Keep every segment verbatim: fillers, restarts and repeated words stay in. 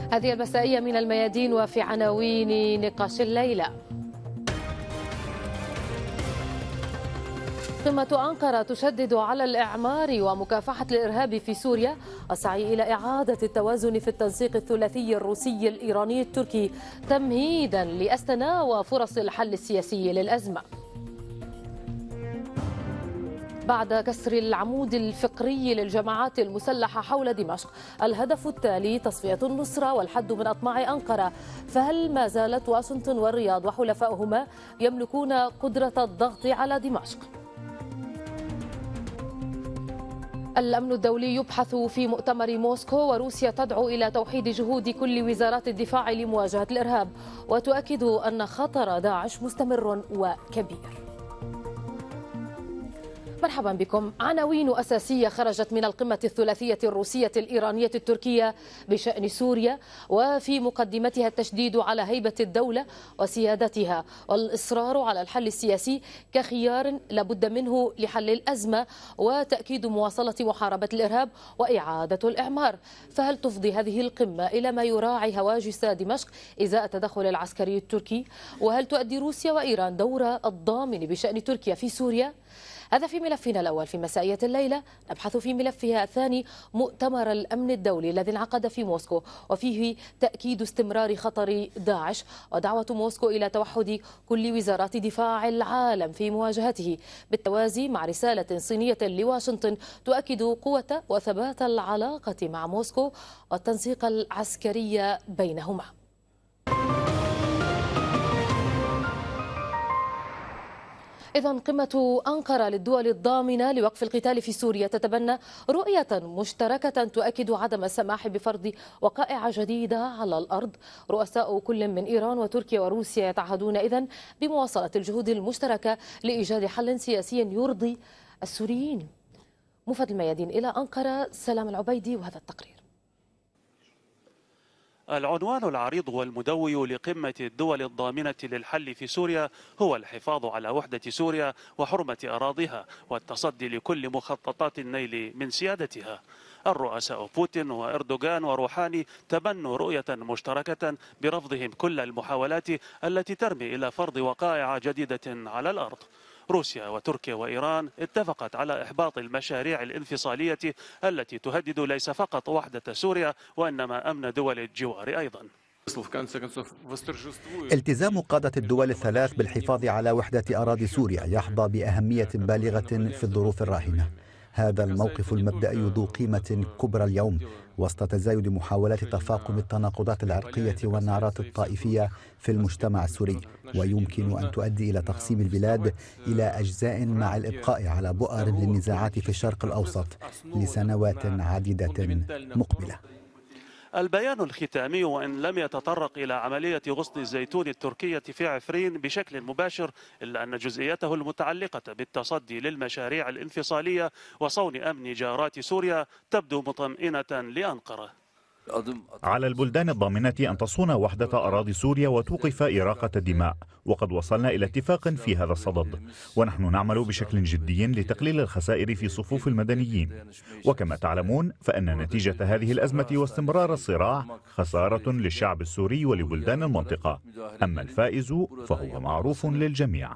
هذه المسائية من الميادين وفي عناوين نقاش الليلة. قمة أنقرة تشدد على الإعمار ومكافحة الإرهاب في سوريا، السعي إلى إعادة التوازن في التنسيق الثلاثي الروسي الإيراني التركي تمهيدا لأستنا وفرص الحل السياسي للأزمة. بعد كسر العمود الفقري للجماعات المسلحة حول دمشق، الهدف التالي تصفية النصرة والحد من أطماع أنقرة، فهل ما زالت واشنطن والرياض وحلفائهما يملكون قدرة الضغط على دمشق؟ الأمن الدولي يبحث في مؤتمر موسكو، وروسيا تدعو إلى توحيد جهود كل وزارات الدفاع لمواجهة الإرهاب، وتؤكد أن خطر داعش مستمر وكبير. مرحبا بكم. عناوين أساسية خرجت من القمة الثلاثية الروسية الإيرانية التركية بشأن سوريا، وفي مقدمتها التشديد على هيبة الدولة وسيادتها والإصرار على الحل السياسي كخيار لابد منه لحل الأزمة، وتأكيد مواصلة محاربة الإرهاب وإعادة الإعمار. فهل تفضي هذه القمة إلى ما يراعي هواجس دمشق إزاء التدخل العسكري التركي؟ وهل تؤدي روسيا وإيران دور الضامن بشأن تركيا في سوريا؟ هذا في ملفنا الأول في مسائية الليلة. نبحث في ملفها الثاني مؤتمر الأمن الدولي الذي انعقد في موسكو، وفيه تأكيد استمرار خطر داعش ودعوة موسكو إلى توحد كل وزارات دفاع العالم في مواجهته، بالتوازي مع رسالة صينية لواشنطن تؤكد قوة وثبات العلاقة مع موسكو والتنسيق العسكري بينهما. إذن قمة أنقرة للدول الضامنة لوقف القتال في سوريا تتبنى رؤية مشتركة تؤكد عدم السماح بفرض وقائع جديدة على الأرض. رؤساء كل من إيران وتركيا وروسيا يتعهدون إذن بمواصلة الجهود المشتركة لإيجاد حل سياسي يرضي السوريين. مفاد الميادين إلى أنقرة، سلام العبيدي وهذا التقرير. العنوان العريض والمدوي لقمة الدول الضامنة للحل في سوريا هو الحفاظ على وحدة سوريا وحرمة أراضيها والتصدي لكل مخططات النيل من سيادتها. الرؤساء بوتين وإردوغان وروحاني تبنوا رؤية مشتركة برفضهم كل المحاولات التي ترمي إلى فرض وقائع جديدة على الأرض. روسيا وتركيا وإيران اتفقت على إحباط المشاريع الانفصالية التي تهدد ليس فقط وحدة سوريا وإنما أمن دول الجوار أيضا. التزام قادة الدول الثلاث بالحفاظ على وحدة أراضي سوريا يحظى بأهمية بالغة في الظروف الراهنة. هذا الموقف المبدئي ذو قيمة كبرى اليوم وسط تزايد محاولات تفاقم التناقضات العرقية والنعرات الطائفية في المجتمع السوري، ويمكن أن تؤدي إلى تقسيم البلاد إلى أجزاء مع الإبقاء على بؤر للنزاعات في الشرق الأوسط لسنوات عديدة مقبلة. البيان الختامي وإن لم يتطرق إلى عملية غصن الزيتون التركية في عفرين بشكل مباشر، إلا أن جزئيته المتعلقة بالتصدي للمشاريع الانفصالية وصون أمن جارات سوريا تبدو مطمئنة لأنقرة. على البلدان الضامنة أن تصون وحدة أراضي سوريا وتوقف إراقة الدماء، وقد وصلنا إلى اتفاق في هذا الصدد، ونحن نعمل بشكل جدي لتقليل الخسائر في صفوف المدنيين. وكما تعلمون فإن نتيجة هذه الأزمة واستمرار الصراع خسارة للشعب السوري ولبلدان المنطقة، أما الفائز فهو معروف للجميع.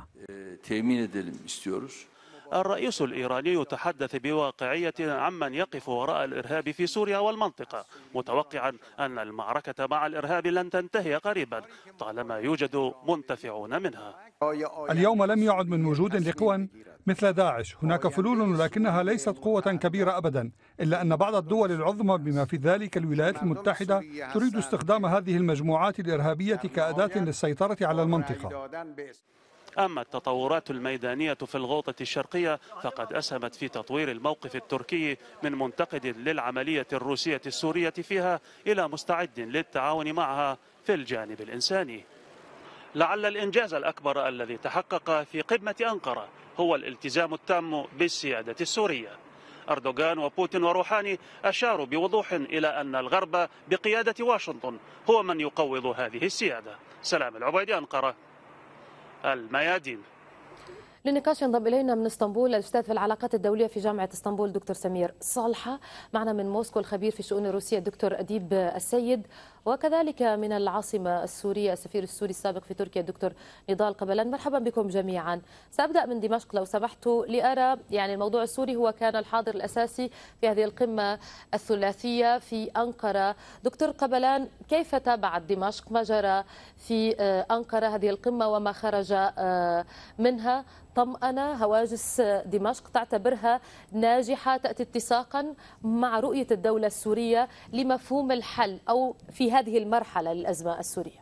الرئيس الإيراني تحدث بواقعية عمن يقف وراء الإرهاب في سوريا والمنطقة، متوقعا أن المعركة مع الإرهاب لن تنتهي قريبا طالما يوجد منتفعون منها. اليوم لم يعد من وجود لقوى مثل داعش. هناك فلول ولكنها ليست قوة كبيرة أبدا، إلا أن بعض الدول العظمى بما في ذلك الولايات المتحدة تريد استخدام هذه المجموعات الإرهابية كأداة للسيطرة على المنطقة. أما التطورات الميدانية في الغوطة الشرقية فقد أسهمت في تطوير الموقف التركي من منتقد للعملية الروسية السورية فيها إلى مستعد للتعاون معها في الجانب الإنساني. لعل الإنجاز الأكبر الذي تحقق في قمة أنقرة هو الالتزام التام بالسيادة السورية. أردوغان وبوتين وروحاني أشاروا بوضوح إلى أن الغرب بقيادة واشنطن هو من يقوض هذه السيادة. سلام العبيدي، أنقرة، الميادين. للنقاش ينضم إلينا من اسطنبول الأستاذ في العلاقات الدولية في جامعة اسطنبول دكتور سمير صالحة، معنا من موسكو الخبير في الشؤون الروسية دكتور أديب السيد. وكذلك من العاصمة السورية السفير السوري السابق في تركيا الدكتور نضال قبلان. مرحبا بكم جميعا. سأبدأ من دمشق لو سمحتوا لأرى يعني الموضوع السوري هو كان الحاضر الأساسي في هذه القمة الثلاثية في أنقرة. دكتور قبلان، كيف تابعت دمشق ما جرى في أنقرة هذه القمة وما خرج منها؟ طمأنة هواجس دمشق تعتبرها ناجحة، تأتي اتساقا مع رؤية الدولة السورية لمفهوم الحل أو في هذه المرحلة للأزمة السورية.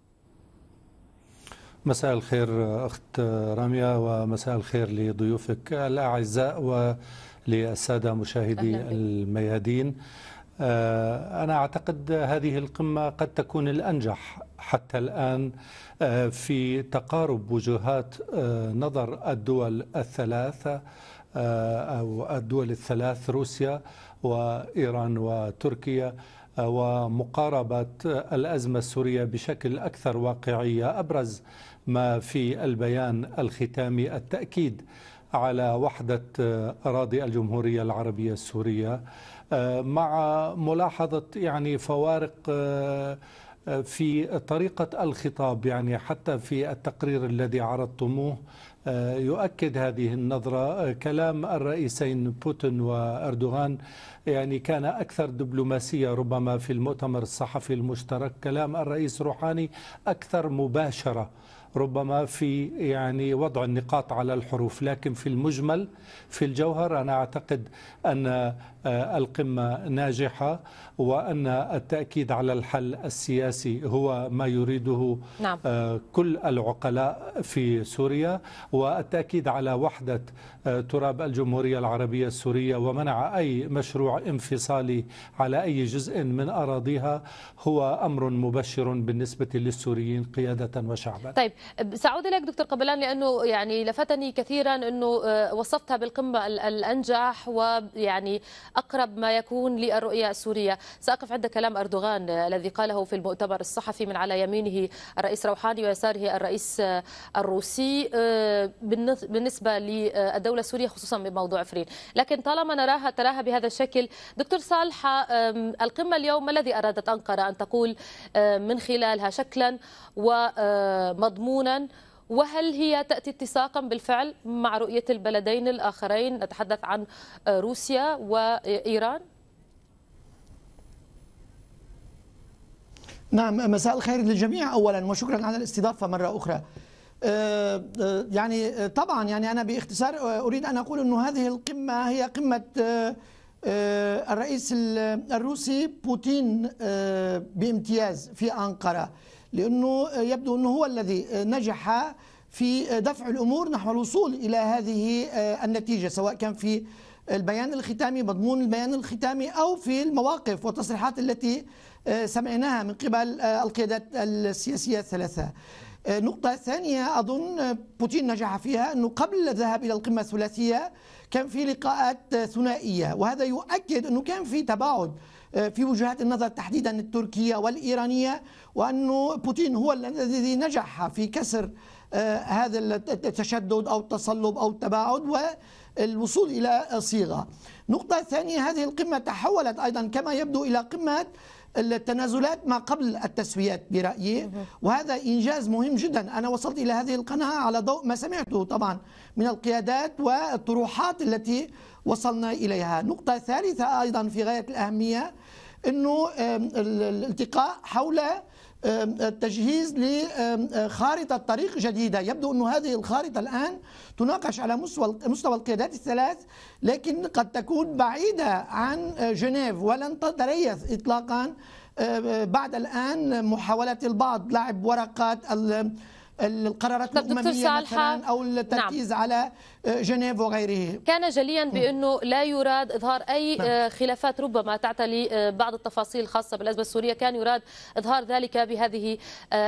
مساء الخير أخت رامية، ومساء الخير لضيوفك الأعزاء وللسادة مشاهدي الميادين. أنا أعتقد هذه القمة قد تكون الأنجح حتى الآن في تقارب وجهات نظر الدول الثلاثة أو الدول الثلاث، روسيا وإيران وتركيا، ومقاربة الأزمة السورية بشكل أكثر واقعية. أبرز ما في البيان الختامي التأكيد على وحدة أراضي الجمهورية العربية السورية، مع ملاحظة يعني فوارق في طريقة الخطاب. يعني حتى في التقرير الذي عرضتموه يؤكد هذه النظرة. كلام الرئيسين بوتين وأردوغان يعني كان أكثر دبلوماسية ربما في المؤتمر الصحفي المشترك. كلام الرئيس روحاني أكثر مباشرة ربما في يعني وضع النقاط على الحروف. لكن في المجمل في الجوهر أنا أعتقد أن القمة ناجحة، وأن التأكيد على الحل السياسي هو ما يريده نعم. كل العقلاء في سوريا، والتأكيد على وحدة تراب الجمهورية العربية السورية ومنع أي مشروع انفصالي على أي جزء من أراضيها هو أمر مبشر بالنسبة للسوريين قيادة وشعبا. طيب سأعود إليك دكتور قبلان، لأنه يعني لفتني كثيرا أنه وصفتها بالقمة الأنجح ويعني أقرب ما يكون للرؤية السورية. سأقف عند كلام أردوغان الذي قاله في المؤتمر الصحفي، من على يمينه الرئيس روحاني ويساره الرئيس الروسي بالنسبة للدولة السورية خصوصا بموضوع عفرين. لكن طالما نراها تراها بهذا الشكل، دكتور صالحة، القمة اليوم ما الذي أرادت أنقرة أن تقول من خلالها شكلا ومضمونا، وهل هي تأتي اتساقا بالفعل مع رؤية البلدين الآخرين، نتحدث عن روسيا وإيران؟ نعم، مساء الخير للجميع أولا، وشكرا على الاستضافة مرة أخرى. يعني طبعا يعني أنا باختصار أريد أن أقول أنه هذه القمة هي قمة الرئيس الروسي بوتين بامتياز في أنقرة، لأنه يبدو أنه هو الذي نجح في دفع الأمور نحو الوصول إلى هذه النتيجة، سواء كان في البيان الختامي، مضمون البيان الختامي، أو في المواقف والتصريحات التي سمعناها من قبل القيادات السياسية الثلاثة. نقطة ثانية أظن بوتين نجح فيها، أنه قبل الذهاب إلى القمة الثلاثية كان في لقاءات ثنائية، وهذا يؤكد أنه كان في تباعد في وجهات النظر تحديدا التركية والإيرانية، وأنه بوتين هو الذي نجح في كسر هذا التشدد أو التصلب أو التباعد والوصول إلى صيغة. نقطة ثانية، هذه القمة تحولت أيضا كما يبدو إلى قمة التنازلات ما قبل التسويات برأيي، وهذا إنجاز مهم جدا. أنا وصلت إلى هذه القناعة على ضوء ما سمعته طبعا من القيادات والطروحات التي وصلنا إليها. نقطة ثالثة أيضا في غاية الأهمية، أنه الالتقاء حول التجهيز لخارطة طريق جديدة. يبدو أن هذه الخارطة الآن تناقش على مستوى مستوى القيادات الثلاث، لكن قد تكون بعيدة عن جنيف ولن تتريث إطلاقا بعد الآن محاولة البعض لعب ورقات القرارات الأممية مثلا أو التركيز نعم. على جنيف وغيره. كان جليا بأنه لا يراد إظهار أي نعم. خلافات ربما تعتلي بعض التفاصيل الخاصة بالأزمة السورية، كان يراد إظهار ذلك بهذه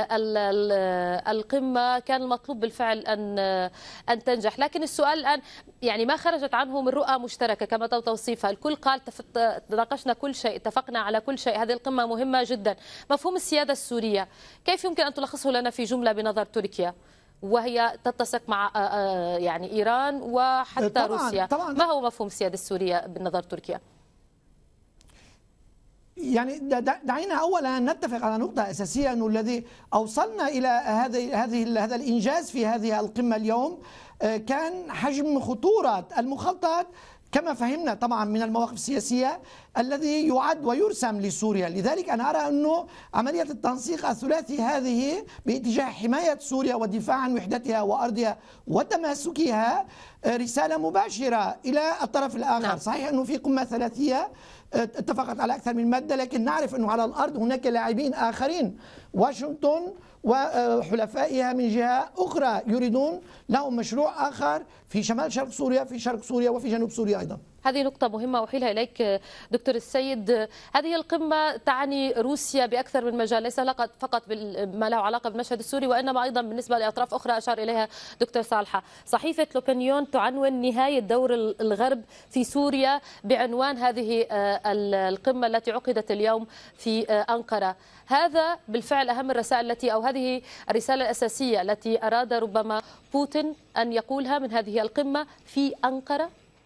القمة. كان المطلوب بالفعل أن أن تنجح، لكن السؤال الآن يعني ما خرجت عنه من رؤى مشتركة كما توصيفها. الكل قال تناقشنا كل شيء، اتفقنا على كل شيء، هذه القمة مهمة جدا. مفهوم السيادة السورية كيف يمكن أن تلخصه لنا في جملة بنظر تركيا، وهي تتسق مع يعني إيران وحتى طبعاً روسيا؟ طبعاً. ما هو مفهوم السيادة السورية بالنظر تركيا؟ يعني دعينا اولا نتفق على نقطه اساسيه، انه الذي اوصلنا الى هذه هذه هذا الانجاز في هذه القمه اليوم كان حجم خطوره المخطط كما فهمنا طبعا من المواقف السياسيه الذي يعد ويرسم لسوريا. لذلك انا ارى انه عمليه التنسيق الثلاثي هذه باتجاه حمايه سوريا والدفاع عن وحدتها وارضها وتماسكها رساله مباشره الى الطرف الاخر. نعم. صحيح انه في قمه ثلاثيه اتفقت على اكثر من ماده، لكن نعرف انه على الارض هناك لاعبين اخرين، واشنطن وحلفائها من جهة أخرى يريدون لهم مشروع آخر في شمال شرق سوريا، في شرق سوريا وفي جنوب سوريا أيضا. هذه نقطة مهمة أحيلها إليك دكتور السيد. هذه القمة تعني روسيا بأكثر من مجال، ليس فقط بما له علاقة بالمشهد السوري، وإنما أيضا بالنسبة لأطراف أخرى أشار إليها دكتور صالحة. صحيفة لوبينيون تعنون نهاية دور الغرب في سوريا بعنوان هذه القمة التي عقدت اليوم في أنقرة. هذا بالفعل أهم الرسائل التي أو هذه الرسالة الأساسية التي أراد ربما بوتين أن يقولها من هذه القمة في أنقرة.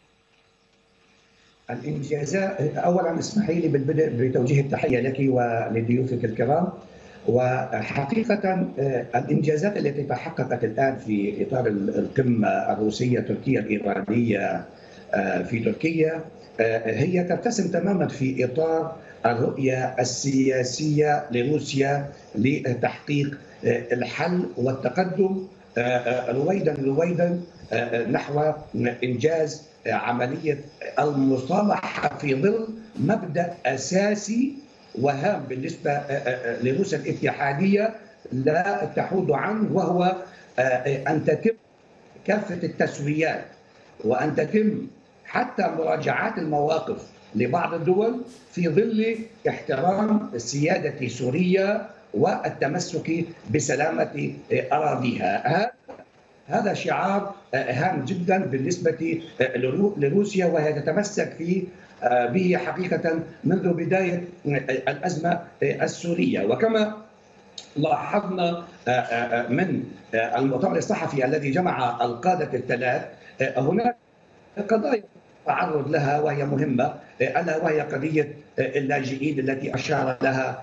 الانجازات، اولا اسمحي لي بالبدء بتوجيه التحيه لك ولضيوفك الكرام. وحقيقه الانجازات التي تحققت الان في اطار القمه الروسيه التركيه الايرانيه في تركيا هي ترتسم تماما في اطار الرؤيه السياسيه لروسيا لتحقيق الحل والتقدم رويدا رويدا نحو انجاز عملية المصالحة في ظل مبدأ أساسي وهام بالنسبة لروسيا الاتحادية لا تحود عنه، وهو أن تتم كافة التسويات وأن تتم حتى مراجعات المواقف لبعض الدول في ظل احترام سيادة سوريا والتمسك بسلامة أراضيها. هذا شعار هام جدا بالنسبة لروسيا، وهي تتمسك فيه به حقيقة منذ بداية الأزمة السورية. وكما لاحظنا من المؤتمر الصحفي الذي جمع القادة الثلاث، هناك قضايا تعرض لها وهي مهمة، ألا وهي قضية اللاجئين التي أشار لها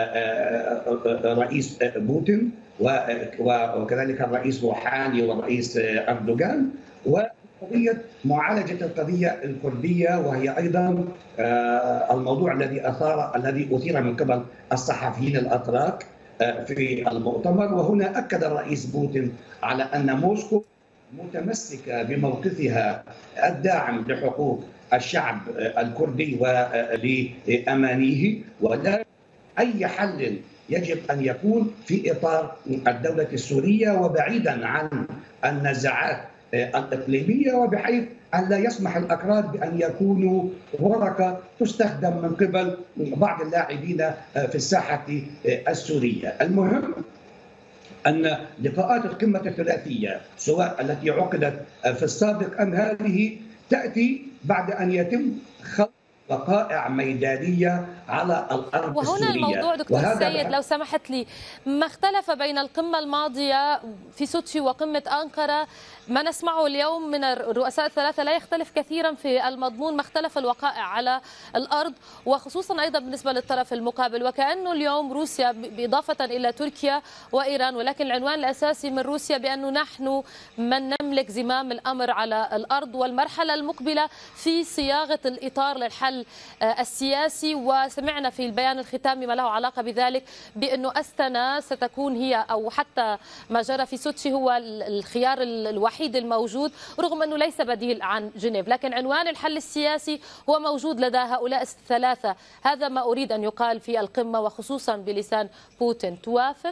رئيس بوتين وكذلك الرئيس روحاني والرئيس أردوغان، وقضية معالجة القضية الكردية، وهي أيضا الموضوع الذي أثار الذي أثير من قبل الصحفيين الأتراك في المؤتمر. وهنا أكد الرئيس بوتين على أن موسكو متمسكة بموقفها الداعم لحقوق الشعب الكردي ولأمانيه، ولا أي حل يجب أن يكون في إطار الدولة السورية وبعيدا عن النزاعات الإقليمية، وبحيث أن لا يسمح الأكراد بأن يكونوا ورقة تستخدم من قبل بعض اللاعبين في الساحة السورية. المهم أن لقاءات القمة الثلاثية سواء التي عقدت في السابق أم هذه تأتي بعد أن يتم خلق وقائع ميدانية على الأرض وهنا السورية. الموضوع دكتور السيد لو سمحت لي، ما اختلف بين القمة الماضية في سوتشي وقمة أنقرة، ما نسمعه اليوم من الرؤساء الثلاثة لا يختلف كثيرا في المضمون، ما اختلف الوقائع على الأرض، وخصوصا أيضا بالنسبة للطرف المقابل. وكأنه اليوم روسيا بإضافة إلى تركيا وإيران، ولكن العنوان الأساسي من روسيا بأنه نحن من نملك زمام الأمر على الأرض، والمرحلة المقبلة في صياغة الإطار للحل السياسي. وسمعنا في البيان الختامي ما له علاقة بذلك بأنه أستنا ستكون هي أو حتى ما جرى في سوتشي هو الخيار الوحيد الموجود، رغم أنه ليس بديل عن جنيف، لكن عنوان الحل السياسي هو موجود لدى هؤلاء الثلاثة. هذا ما أريد أن يقال في القمة وخصوصا بلسان بوتين. توافق؟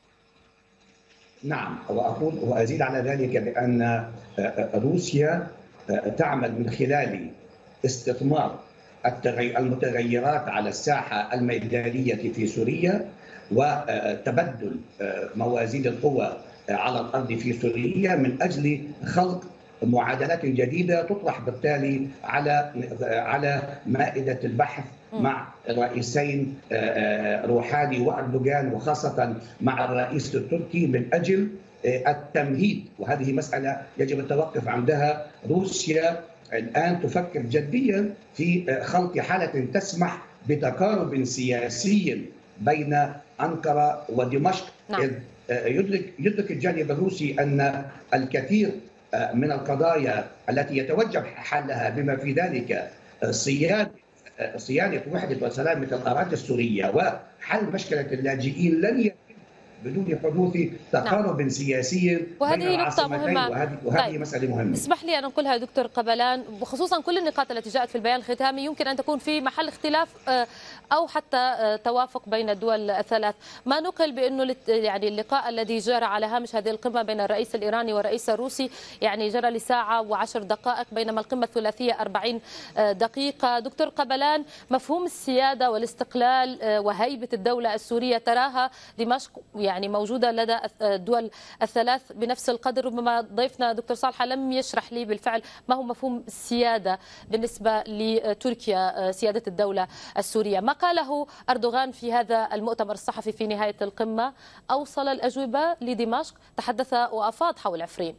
نعم، وأقول وأزيد على ذلك بأن روسيا تعمل من خلال استثمار المتغيرات على الساحة الميدانية في سوريا وتبدل موازين القوى على الأرض في سوريا من أجل خلق معادلات جديدة تطرح بالتالي على على مائدة البحث مع الرئيسين روحاني وأردوغان، وخاصة مع الرئيس التركي من أجل التمهيد. وهذه مسألة يجب التوقف عندها. روسيا الآن تفكر جديا في خلق حالة تسمح بتقارب سياسي بين أنقرة ودمشق. نعم. يدرك يدرك الجانب الروسي أن الكثير من القضايا التي يتوجب حلها بما في ذلك صيانة صيانة وحدة وسلامة الأراضي السورية وحل مشكلة اللاجئين لن يتم بدون حدوث تقارب نعم. سياسي وهذه نقطة مهمة. وهذه, وهذه طيب. مسألة مهمة. اسمح لي أن أنقلها دكتور قبلان، وخصوصا كل النقاط التي جاءت في البيان الختامي يمكن أن تكون في محل اختلاف أو حتى توافق بين الدول الثلاث. ما نقل بأنه يعني اللقاء الذي جرى على هامش هذه القمة بين الرئيس الإيراني والرئيس الروسي يعني جرى لساعة وعشر دقائق، بينما القمة الثلاثية أربعين دقيقة. دكتور قبلان، مفهوم السيادة والاستقلال وهيبة الدولة السورية تراها دمشق يعني موجودة لدى الدول الثلاث بنفس القدر؟ ربما ضيفنا دكتور صالحة لم يشرح لي بالفعل ما هو مفهوم السيادة بالنسبة لتركيا، سيادة الدولة السورية. ما قاله أردوغان في هذا المؤتمر الصحفي في نهاية القمة أوصل الأجوبة لدمشق، تحدث وأفاض حول عفرين.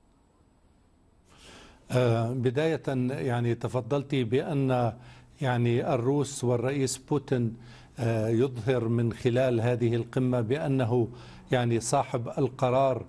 بداية يعني تفضلتي بأن يعني الروس والرئيس بوتين يظهر من خلال هذه القمة بأنه يعني صاحب القرار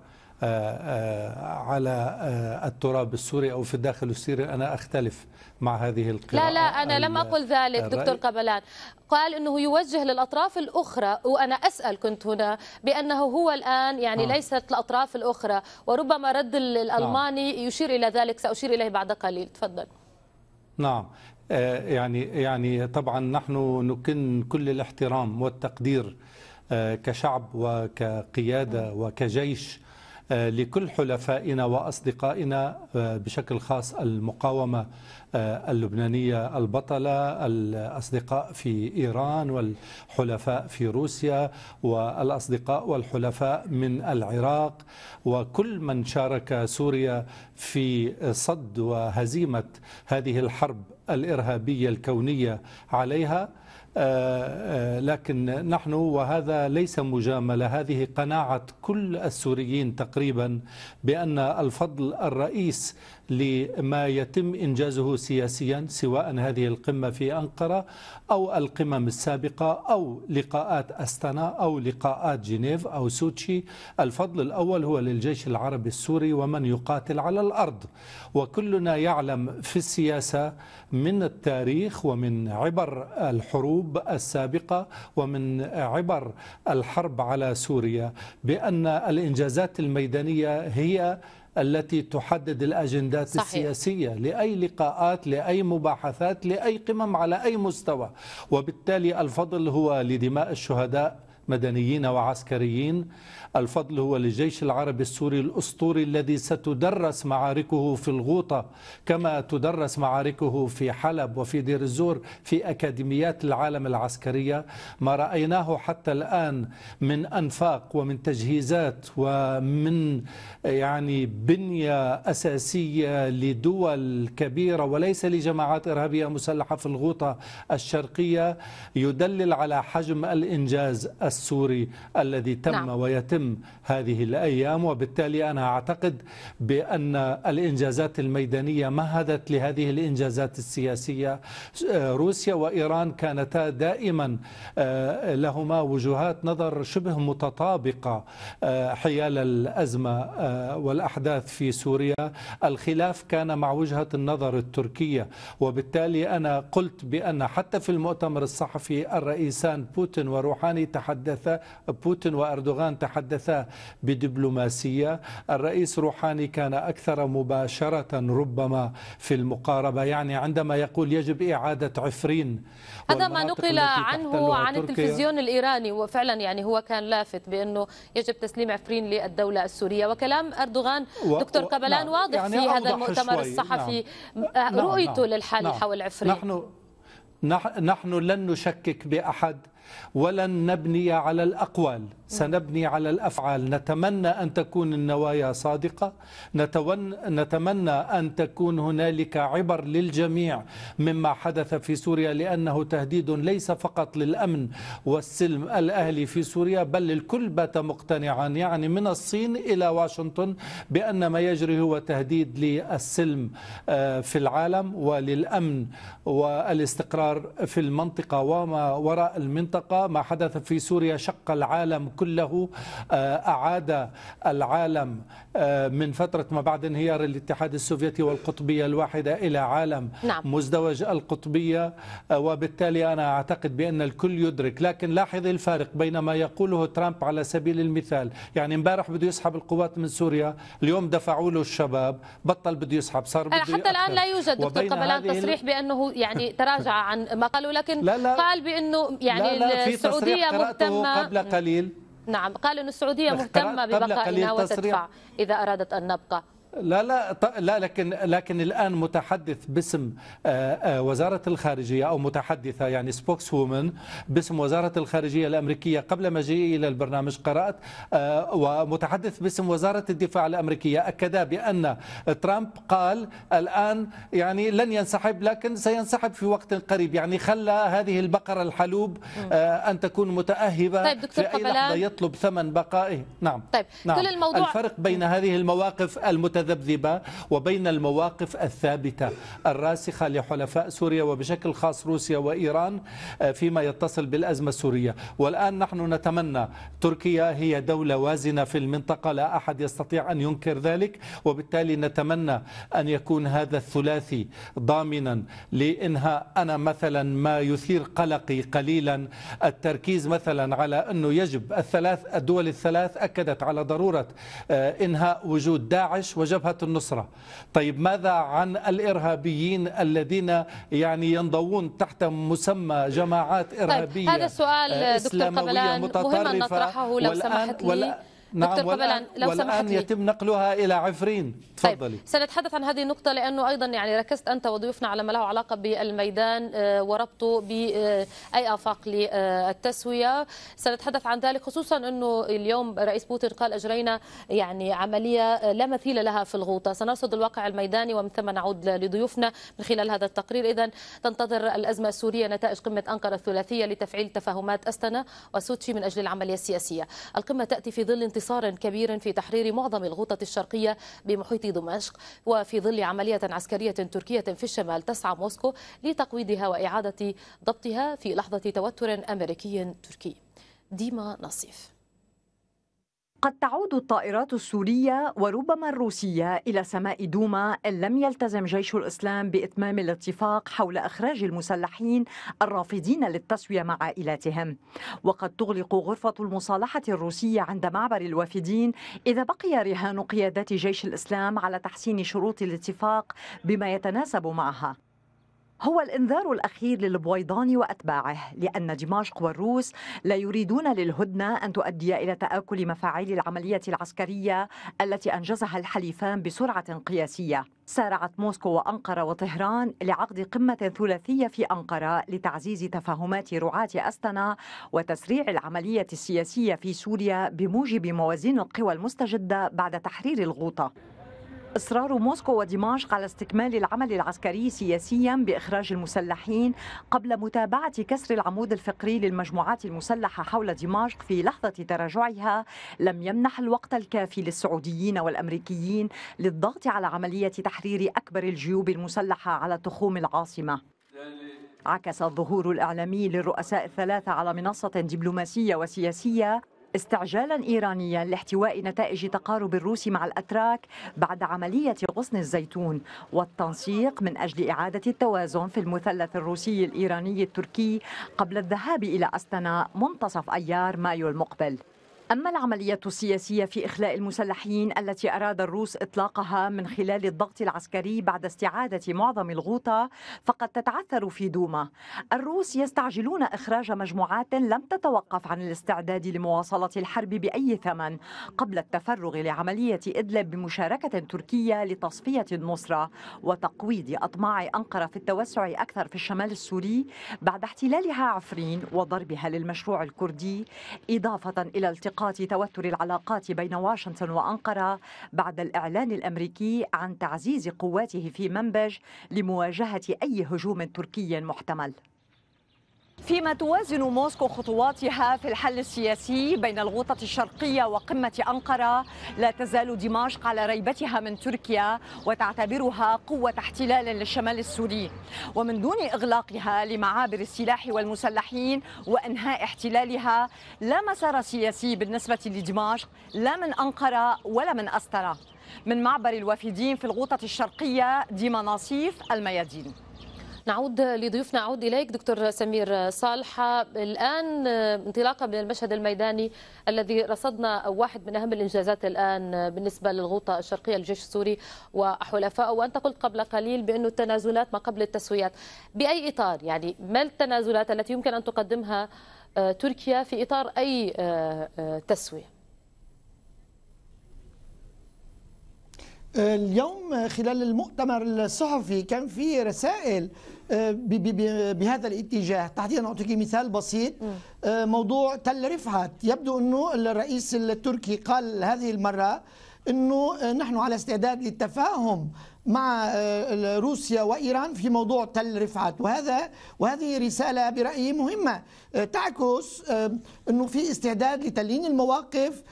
على التراب السوري أو في الداخل السوري. أنا أختلف مع هذه القراءة. لا لا أنا لم أقل ذلك دكتور قبلان، قال أنه يوجه للأطراف الأخرى، وأنا أسأل كنت هنا بأنه هو الآن يعني آه. ليست الأطراف الأخرى، وربما رد الألماني نعم. يشير إلى ذلك، سأشير إليه بعد قليل. تفضل. نعم يعني يعني طبعا نحن نكن كل الاحترام والتقدير كشعب وكقيادة وكجيش لكل حلفائنا وأصدقائنا، بشكل خاص المقاومة اللبنانية البطلة، الأصدقاء في إيران والحلفاء في روسيا والأصدقاء والحلفاء من العراق وكل من شارك سوريا في صد وهزيمة هذه الحرب الإرهابية الكونية عليها. لكن نحن، وهذا ليس مجاملة، هذه قناعة كل السوريين تقريبا، بأن الفضل الرئيس لما يتم إنجازه سياسيا، سواء هذه القمة في أنقرة أو القمم السابقة أو لقاءات أستانا أو لقاءات جنيف أو سوتشي، الفضل الأول هو للجيش العربي السوري ومن يقاتل على الأرض. وكلنا يعلم في السياسة من التاريخ ومن عبر الحروب السابقة ومن عبر الحرب على سوريا بأن الإنجازات الميدانية هي التي تحدد الأجندات صحيح. السياسية لأي لقاءات، لأي مباحثات، لأي قمم على أي مستوى. وبالتالي الفضل هو لدماء الشهداء مدنيين وعسكريين، الفضل هو للجيش العربي السوري الأسطوري الذي ستدرس معاركه في الغوطة كما تدرس معاركه في حلب وفي دير الزور في أكاديميات العالم العسكرية. ما رأيناه حتى الآن من أنفاق ومن تجهيزات ومن يعني بنية أساسية لدول كبيرة وليس لجماعات إرهابية مسلحة في الغوطة الشرقية يدلل على حجم الإنجاز السوري الذي تم نعم. ويتم هذه الأيام. وبالتالي أنا أعتقد بأن الإنجازات الميدانية مهدت لهذه الإنجازات السياسية. روسيا وإيران كانتا دائما لهما وجهات نظر شبه متطابقة حيال الأزمة والأحداث في سوريا. الخلاف كان مع وجهة النظر التركية. وبالتالي أنا قلت بأن حتى في المؤتمر الصحفي الرئيسان بوتين وروحاني تحدثا، بوتين وأردوغان تحدثا بدبلوماسية. الرئيس روحاني كان أكثر مباشرة ربما في المقاربة، يعني عندما يقول يجب إعادة عفرين. هذا ما نقل عنه عن التلفزيون الإيراني، وفعلا يعني هو كان لافت بأنه يجب تسليم عفرين للدولة السورية. وكلام أردوغان دكتور قبلان و... واضح يعني في هذا المؤتمر شوي. الصحفي نعم. رؤيته نعم. للحل نعم. حول عفرين. نحن نحن لن نشكك بأحد ولن نبني على الأقوال، سنبني على الأفعال. نتمنى أن تكون النوايا صادقة، نتمنى أن تكون هنالك عبر للجميع مما حدث في سوريا، لأنه تهديد ليس فقط للأمن والسلم الأهلي في سوريا، بل الكل بات مقتنعا يعني من الصين إلى واشنطن بأن ما يجري هو تهديد للسلم في العالم وللأمن والاستقرار في المنطقة وما وراء المنطقة. ما حدث في سوريا شق العالم كله، أعاد العالم من فترة ما بعد انهيار الاتحاد السوفيتي والقطبية الواحدة إلى عالم نعم. مزدوج القطبية، وبالتالي أنا أعتقد بأن الكل يدرك. لكن لاحظ الفارق بين ما يقوله ترامب على سبيل المثال، يعني امبارح بده يسحب القوات من سوريا، اليوم دفعوا له الشباب، بطل بده يسحب، صار بده حتى الآن لا يوجد دكتور قبلان تصريح بأنه يعني تراجع عن ما قالوا، لكن لا لا قال بأنه يعني لا لا السعودية مهتمة قبل قليل. نعم، قال أن السعودية مهتمة ببقائنا وتدفع إذا أرادت أن نبقى. لا لا لا لكن لكن الآن متحدث باسم وزارة الخارجية أو متحدثة يعني سبوكس وومن باسم وزارة الخارجية الأمريكية قبل مجيئي إلى البرنامج قرأت، ومتحدث باسم وزارة الدفاع الأمريكية أكدا بأن ترامب قال الآن يعني لن ينسحب، لكن سينسحب في وقت قريب، يعني خلى هذه البقرة الحلوب أن تكون متأهبة. طيب في أي لحظة يطلب ثمن بقائه. نعم. طيب نعم. كل الموضوع الفرق بين هذه المواقف المتذبذبة وبين المواقف الثابتة الراسخة لحلفاء سوريا وبشكل خاص روسيا وإيران فيما يتصل بالأزمة السورية. والآن نحن نتمنى، تركيا هي دولة وازنة في المنطقة، لا أحد يستطيع أن ينكر ذلك، وبالتالي نتمنى أن يكون هذا الثلاثي ضامنا لإنهاء. أنا مثلا ما يثير قلقي قليلا التركيز مثلا على أنه يجب الثلاث الدول الثلاث أكدت على ضرورة إنهاء وجود داعش وجبهة النصرة. طيب ماذا عن الإرهابيين الذين يعني ينضوون تحت مسمى جماعات إرهابية؟ طيب هذا السؤال دكتور قبلان مهم أن نطرحه لو سمحت لي. نعم دكتور قبلان لو والآن سمحت لي يتم نقلها إلى عفرين. تفضلي. طيب سنتحدث عن هذه النقطة، لأنه أيضا يعني ركزت أنت وضيوفنا على ما له علاقة بالميدان وربطه بأي آفاق للتسوية. سنتحدث عن ذلك، خصوصا أنه اليوم رئيس بوتين قال أجرينا يعني عملية لا مثيل لها في الغوطة. سنرصد الواقع الميداني ومن ثم نعود لضيوفنا من خلال هذا التقرير. إذن تنتظر الأزمة السورية نتائج قمة أنقرة الثلاثية لتفعيل تفاهمات أستنا وسوتشي من أجل العملية السياسية. القمة تأتي في ظل انتصار كبير في تحرير معظم الغوطة الشرقية بمحيط دمشق، وفي ظل عملية عسكرية تركية في الشمال تسعى موسكو لتقويضها وإعادة ضبطها في لحظة توتر أمريكي تركي. ديما نصيف. قد تعود الطائرات السورية وربما الروسية إلى سماء دوما إن لم يلتزم جيش الإسلام بإتمام الاتفاق حول إخراج المسلحين الرافضين للتسوية مع عائلاتهم. وقد تغلق غرفة المصالحة الروسية عند معبر الوافدين إذا بقي رهان قيادات جيش الإسلام على تحسين شروط الاتفاق بما يتناسب معها. هو الإنذار الأخير للبويضان وأتباعه، لأن دمشق والروس لا يريدون للهدنة أن تؤدي إلى تآكل مفاعيل العملية العسكرية التي أنجزها الحليفان بسرعة قياسية. سارعت موسكو وأنقرة وطهران لعقد قمة ثلاثية في أنقرة لتعزيز تفاهمات رعاة أستنا وتسريع العملية السياسية في سوريا بموجب موازين القوى المستجدة بعد تحرير الغوطة. إصرار موسكو ودمشق على استكمال العمل العسكري سياسيا بإخراج المسلحين قبل متابعة كسر العمود الفقري للمجموعات المسلحة حول دمشق في لحظة تراجعها لم يمنح الوقت الكافي للسعوديين والأمريكيين للضغط على عملية تحرير أكبر الجيوب المسلحة على تخوم العاصمة. عكس الظهور الإعلامي للرؤساء الثلاثة على منصة دبلوماسية وسياسية استعجالا إيرانيا لاحتواء نتائج تقارب الروس مع الأتراك بعد عملية غصن الزيتون، والتنسيق من أجل إعادة التوازن في المثلث الروسي الإيراني التركي قبل الذهاب إلى أستنا منتصف أيار مايو المقبل. أما العملية السياسية في إخلاء المسلحين التي أراد الروس إطلاقها من خلال الضغط العسكري بعد استعادة معظم الغوطة فقد تتعثر في دوما. الروس يستعجلون إخراج مجموعات لم تتوقف عن الاستعداد لمواصلة الحرب بأي ثمن قبل التفرغ لعملية إدلب بمشاركة تركية لتصفية النصرة وتقويض أطماع أنقرة في التوسع أكثر في الشمال السوري بعد احتلالها عفرين وضربها للمشروع الكردي، إضافة إلى التقاء إسقاط توتر العلاقات بين واشنطن وأنقرة بعد الإعلان الأمريكي عن تعزيز قواته في منبج لمواجهة أي هجوم تركي محتمل. فيما توازن موسكو خطواتها في الحل السياسي بين الغوطة الشرقية وقمة أنقرة، لا تزال دمشق على ريبتها من تركيا وتعتبرها قوة احتلال للشمال السوري، ومن دون إغلاقها لمعابر السلاح والمسلحين وإنهاء احتلالها لا مسار سياسي بالنسبة لدمشق لا من أنقرة ولا من أسترة. من معبر الوافدين في الغوطة الشرقية ديما ناصيف، الميادين. نعود لضيوفنا، نعود إليك دكتور سمير صالحة. الآن انطلاقا من المشهد الميداني الذي رصدنا واحد من أهم الإنجازات الآن بالنسبة للغوطة الشرقية للجيش السوري وحلفائه، وأنت قلت قبل قليل بأنه التنازلات ما قبل التسويات. بأي إطار؟ يعني ما التنازلات التي يمكن أن تقدمها تركيا في إطار أي تسوية؟ اليوم خلال المؤتمر الصحفي كان في رسائل بهذا الاتجاه. تحديدا أعطيك مثال بسيط، موضوع تل رفعت. يبدو أنه الرئيس التركي قال هذه المرة أنه نحن على استعداد للتفاهم مع روسيا وإيران في موضوع تل رفعت، وهذا وهذه رسالة برأيي مهمة تعكس أنه في استعداد لتلين المواقف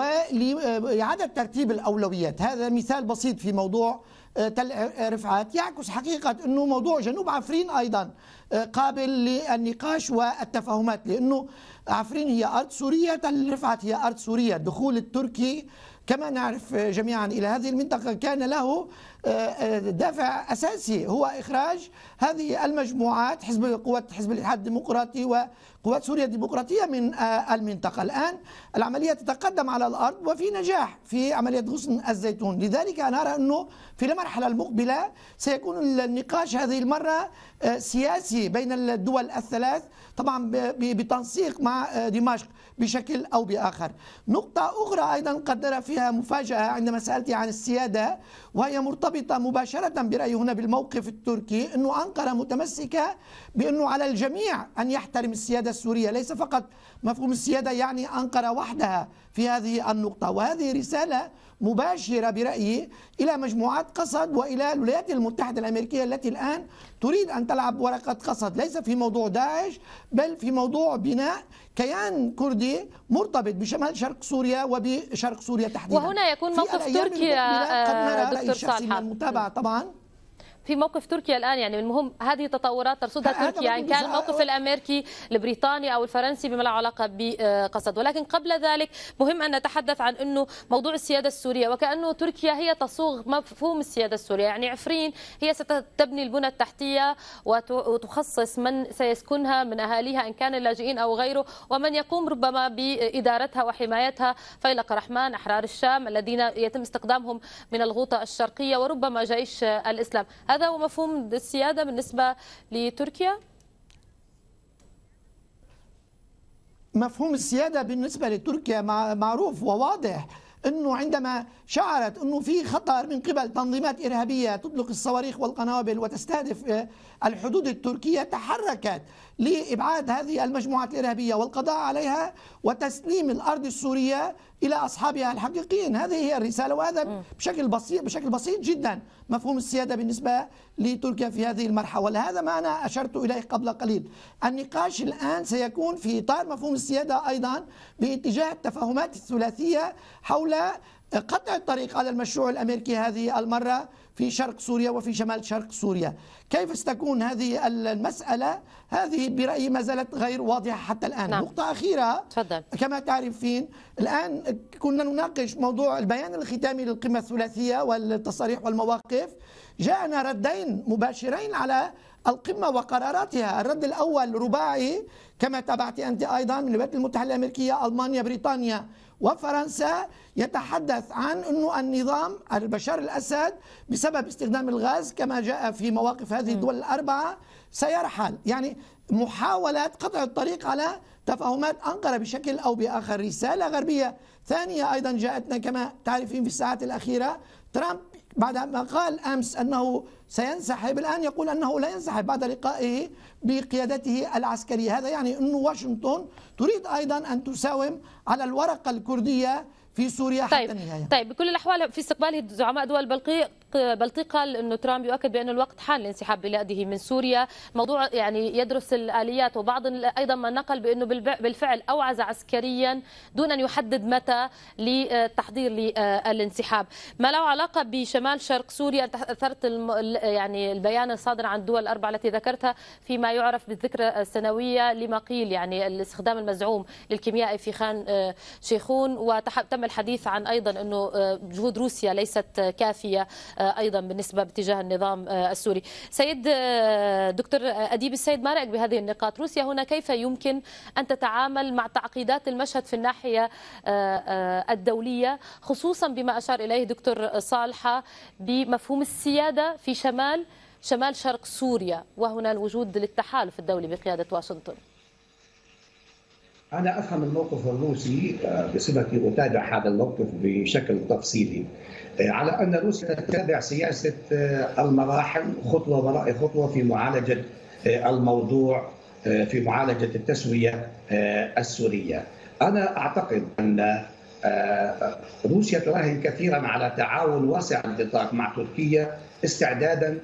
ولإعادة ترتيب الأولويات. هذا مثال بسيط في موضوع تل رفعت يعكس حقيقة أنه موضوع جنوب عفرين أيضا قابل للنقاش والتفاهمات، لأنه عفرين هي أرض سورية، تل رفعت هي أرض سورية. الدخول التركي كما نعرف جميعا إلى هذه المنطقة كان له دافع أساسي، هو إخراج هذه المجموعات، حزب قوات حزب الاتحاد الديمقراطي وقوات سوريا الديمقراطية من المنطقة. الآن العملية تتقدم على الأرض وفي نجاح في عملية غصن الزيتون. لذلك أنا أرى أنه في المرحلة المقبلة سيكون النقاش هذه المرة سياسي بين الدول الثلاث، طبعا بتنسيق مع دمشق بشكل أو بآخر. نقطة أخرى أيضا قد نرى فيها مفاجأة عندما سألتي عن السيادة، وهي مرتبطة مباشرة برأيي هنا بالموقف التركي، أنه أنقرة متمسكة بأنه على الجميع أن يحترم السيادة السورية، ليس فقط مفهوم السيادة يعني أنقرة وحدها في هذه النقطة. وهذه رسالة مباشرة برأيي إلى مجموعات قسد وإلى الولايات المتحدة الأمريكية التي الآن تريد أن تلعب ورقة قسد، ليس في موضوع داعش بل في موضوع بناء كيان كردي مرتبط بشمال شرق سوريا وبشرق سوريا تحديدا. وهنا يكون موقف تركيا دكتور صالحة المتابعة طبعا في موقف تركيا الآن، يعني من المهم هذه تطورات ترصدها تركيا، يعني كان الموقف الأمريكي البريطاني أو الفرنسي بما له علاقة بقسد. ولكن قبل ذلك مهم أن نتحدث عن أنه موضوع السيادة السورية، وكأنه تركيا هي تصوغ مفهوم السيادة السورية. يعني عفرين هي ستبني البنى التحتية وتخصص من سيسكنها من أهاليها إن كان اللاجئين أو غيره، ومن يقوم ربما بإدارتها وحمايتها فيلق رحمن، أحرار الشام الذين يتم استخدامهم من الغوطة الشرقية، وربما جيش الإسلام. هذا هو مفهوم السيادة بالنسبة لتركيا؟ مفهوم السيادة بالنسبة لتركيا معروف وواضح، أنه عندما شعرت أنه في خطر من قبل تنظيمات إرهابية تطلق الصواريخ والقنابل وتستهدف الحدود التركية، تحركت لإبعاد هذه المجموعات الإرهابية والقضاء عليها وتسليم الأرض السورية إلى أصحابها الحقيقيين. هذه هي الرسالة، وهذا بشكل بسيط بشكل بسيط جدا مفهوم السيادة بالنسبة لتركيا في هذه المرحلة. ولهذا ما أنا أشرت إليه قبل قليل، النقاش الآن سيكون في إطار مفهوم السيادة أيضا باتجاه التفاهمات الثلاثية حول قطع الطريق على المشروع الأمريكي هذه المرة في شرق سوريا وفي شمال شرق سوريا. كيف ستكون هذه المسألة؟ هذه برأيي ما زالت غير واضحة حتى الآن. نعم. نقطة أخيرة، تفضل. كما تعرفين الآن كنا نناقش موضوع البيان الختامي للقمة الثلاثية والتصاريح والمواقف، جاءنا ردين مباشرين على القمة وقراراتها. الرد الأول رباعي كما تابعت أنت أيضا من الولايات المتحدة الأمريكية، ألمانيا، بريطانيا وفرنسا، يتحدث عن أنه النظام بشار الأسد بسبب استخدام الغاز كما جاء في مواقف هذه الدول الأربعة سيرحل. يعني محاولة قطع الطريق على تفاهمات أنقرة بشكل أو بآخر. رسالة غربية ثانية أيضا جاءتنا كما تعرفين في الساعات الأخيرة، ترامب بعد ما قال أمس أنه سينسحب، الآن يقول أنه لا ينسحب بعد لقائه بقيادته العسكرية. هذا يعني أن واشنطن تريد أيضا أن تساوم على الورقة الكردية في سوريا حتى طيب النهاية. طيب بكل الأحوال في استقباله زعماء دول البلطيق بلطيق قال أنه ترامب يؤكد بأن الوقت حان لانسحاب بلاده من سوريا. موضوع يعني يدرس الآليات، وبعض أيضا ما نقل بأنه بالفعل أوعز عسكريا دون أن يحدد متى للتحضير للانسحاب. ما له علاقة بشمال شرق سوريا، أنت أثرت يعني البيان الصادر عن الدول الأربعة التي ذكرتها فيما يعرف بالذكرى السنوية لما قيل يعني الاستخدام المزعوم للكيميائي في خان شيخون، وتم الحديث عن أيضا أنه جهود روسيا ليست كافية أيضا بالنسبة باتجاه النظام السوري. سيد دكتور أديب السيد، ما رأيك بهذه النقاط؟ روسيا هنا كيف يمكن أن تتعامل مع تعقيدات المشهد في الناحية الدولية، خصوصا بما أشار إليه دكتور صالحة بمفهوم السيادة في شمال شمال شرق سوريا، وهنا الوجود للتحالف الدولي بقيادة واشنطن؟ أنا أفهم الموقف الروسي بصفتي أتابع هذا الموقف بشكل تفصيلي، على أن روسيا تتبع سياسة المراحل خطوة وراء خطوة في معالجة الموضوع، في معالجة التسوية السورية. أنا أعتقد أن روسيا تراهن كثيرا على تعاون واسع النطاق مع تركيا استعدادا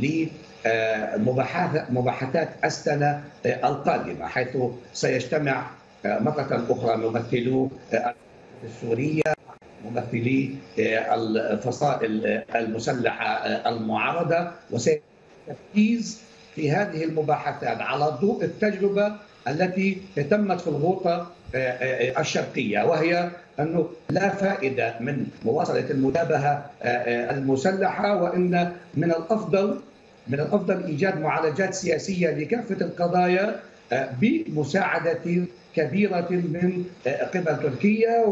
لمباحثات أستنا القادمة، حيث سيجتمع مرة أخرى ممثلو السورية، ممثلي الفصائل المسلحة المعارضة، وسيركز في هذه المباحثات على ضوء التجربة التي تمت في الغوطة الشرقية، وهي أنه لا فائدة من مواصلة المتابعة المسلحة، وأن من الأفضل من الأفضل إيجاد معالجات سياسية لكافة القضايا بمساعدة كبيرة من قبل تركيا،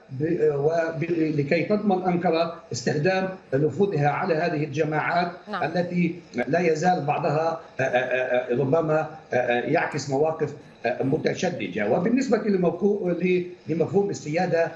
ولكي تضمن أنقرة استخدام نفوذها على هذه الجماعات نعم. التي لا يزال بعضها ربما يعكس مواقف متشددة. وبالنسبة لمفهوم السيادة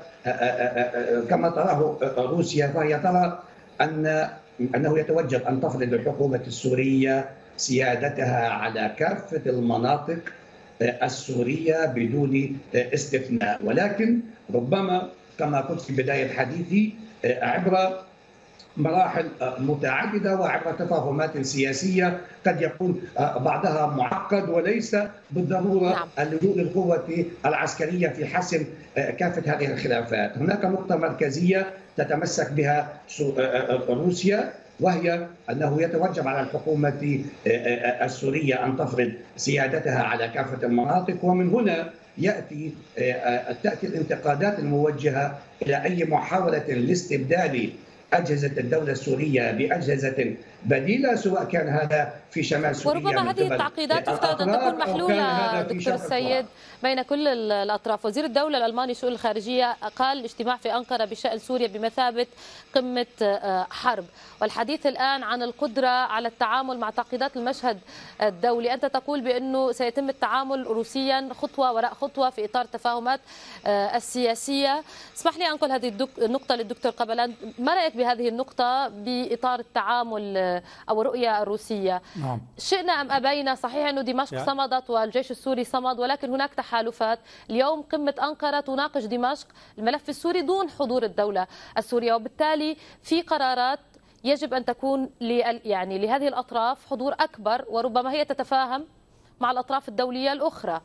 كما تراه روسيا، فهي ترى أن أنه يتوجب أن تفرض الحكومة السورية سيادتها على كافة المناطق السورية بدون استثناء، ولكن ربما كما قلت في بداية حديثي عبر مراحل متعددة وعبر تفاهمات سياسية قد يكون بعضها معقد وليس بالضرورة نعم. اللجوء للقوة العسكرية في حسم كافة هذه الخلافات. هناك نقطة مركزية تتمسك بها روسيا، وهي أنه يتوجب على الحكومة السورية أن تفرض سيادتها على كافة المناطق، ومن هنا يأتي تأتي الانتقادات الموجهة إلى أي محاولة لاستبدال أجهزة الدولة السورية بأجهزة بديلة، سواء كان هذا في شمال سوريا وربما هذه التعقيدات يفترض أن تكون محلولة دكتور السيد بين كل الأطراف. وزير الدولة الألماني للشؤون الخارجية قال الاجتماع في أنقرة بشأن سوريا بمثابة قمة حرب، والحديث الآن عن القدرة على التعامل مع تعقيدات المشهد الدولي. أنت تقول بأنه سيتم التعامل روسيا خطوة وراء خطوة في إطار التفاهمات السياسية. اسمح لي أنقل هذه النقطة للدكتور قبلان، ما رأيك بهذه النقطة بإطار التعامل أو الرؤية الروسية؟ نعم. شئنا أم أبينا، صحيح أنه دمشق يعني. صمدت والجيش السوري صمد، ولكن هناك تحالفات. اليوم قمة أنقرة تناقش دمشق الملف السوري دون حضور الدولة السورية، وبالتالي في قرارات يجب أن تكون يعني لهذه الأطراف حضور أكبر، وربما هي تتفاهم مع الأطراف الدولية الأخرى.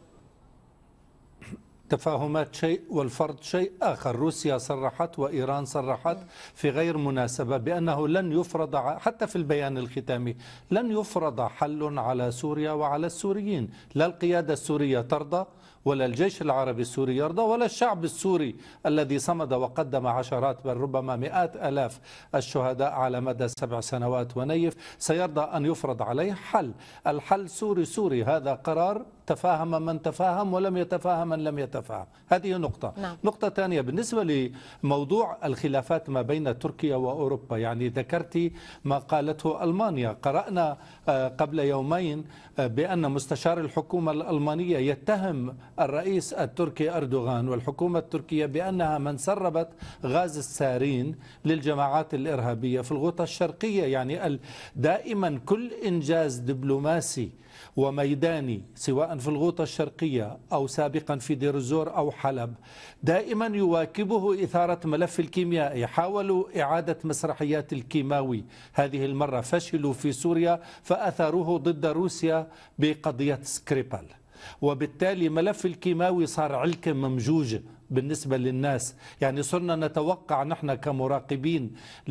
تفاهمات شيء والفرض شيء آخر. روسيا صرحت وإيران صرحت في غير مناسبة بأنه لن يفرض، حتى في البيان الختامي، لن يفرض حل على سوريا وعلى السوريين. لا القيادة السورية ترضى، ولا الجيش العربي السوري يرضى، ولا الشعب السوري الذي صمد وقدم عشرات بل ربما مئات آلاف الشهداء على مدى سبع سنوات ونيف سيرضى أن يفرض عليه حل. الحل سوري سوري، هذا قرار تفاهم من تفاهم ولم يتفاهم من لم يتفاهم. هذه نقطة. نعم. نقطة ثانية بالنسبة لموضوع الخلافات ما بين تركيا وأوروبا، يعني ذكرتي ما قالته ألمانيا. قرأنا قبل يومين بأن مستشار الحكومة الألمانية يتهم الرئيس التركي أردوغان والحكومة التركية بأنها من سربت غاز السارين للجماعات الإرهابية في الغوطة الشرقية. يعني دائما كل إنجاز دبلوماسي وميداني سواء في الغوطة الشرقية أو سابقا في دير الزور أو حلب دائما يواكبه إثارة ملف الكيميائي. حاولوا إعادة مسرحيات الكيماوي، هذه المرة فشلوا في سوريا فأثاروه ضد روسيا بقضية سكريبال، وبالتالي ملف الكيماوي صار علكة ممجوجة بالنسبة للناس. يعني صرنا نتوقع نحن كمراقبين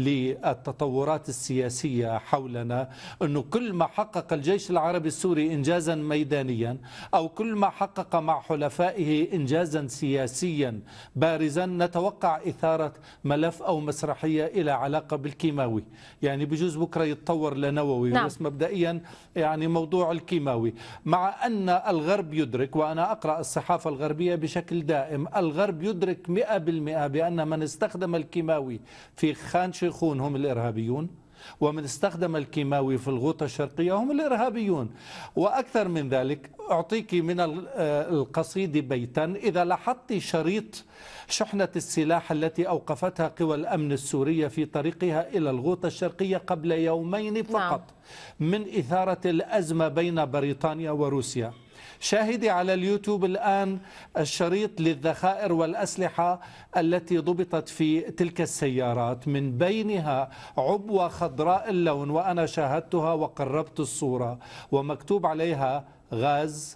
للتطورات السياسية حولنا أنه كل ما حقق الجيش العربي السوري إنجازا ميدانيا أو كل ما حقق مع حلفائه إنجازا سياسيا بارزا نتوقع إثارة ملف أو مسرحية إلى علاقة بالكيماوي. يعني بجوز بكرة يتطور لنووي. نعم. بس مبدئيا يعني موضوع الكيماوي، مع أن الغرب يدرك، وأنا أقرأ الصحافة الغربية بشكل دائم، الغرب يدرك مئة بالمئة بأن من استخدم الكيماوي في خان شيخون هم الإرهابيون، ومن استخدم الكيماوي في الغوطة الشرقية هم الإرهابيون. وأكثر من ذلك أعطيك من القصيد بيتا. إذا لاحظت شريط شحنة السلاح التي أوقفتها قوى الأمن السورية في طريقها إلى الغوطة الشرقية قبل يومين فقط من إثارة الأزمة بين بريطانيا وروسيا. شاهدي على اليوتيوب الآن الشريط للذخائر والأسلحة التي ضبطت في تلك السيارات، من بينها عبوة خضراء اللون وأنا شاهدتها وقربت الصورة ومكتوب عليها غاز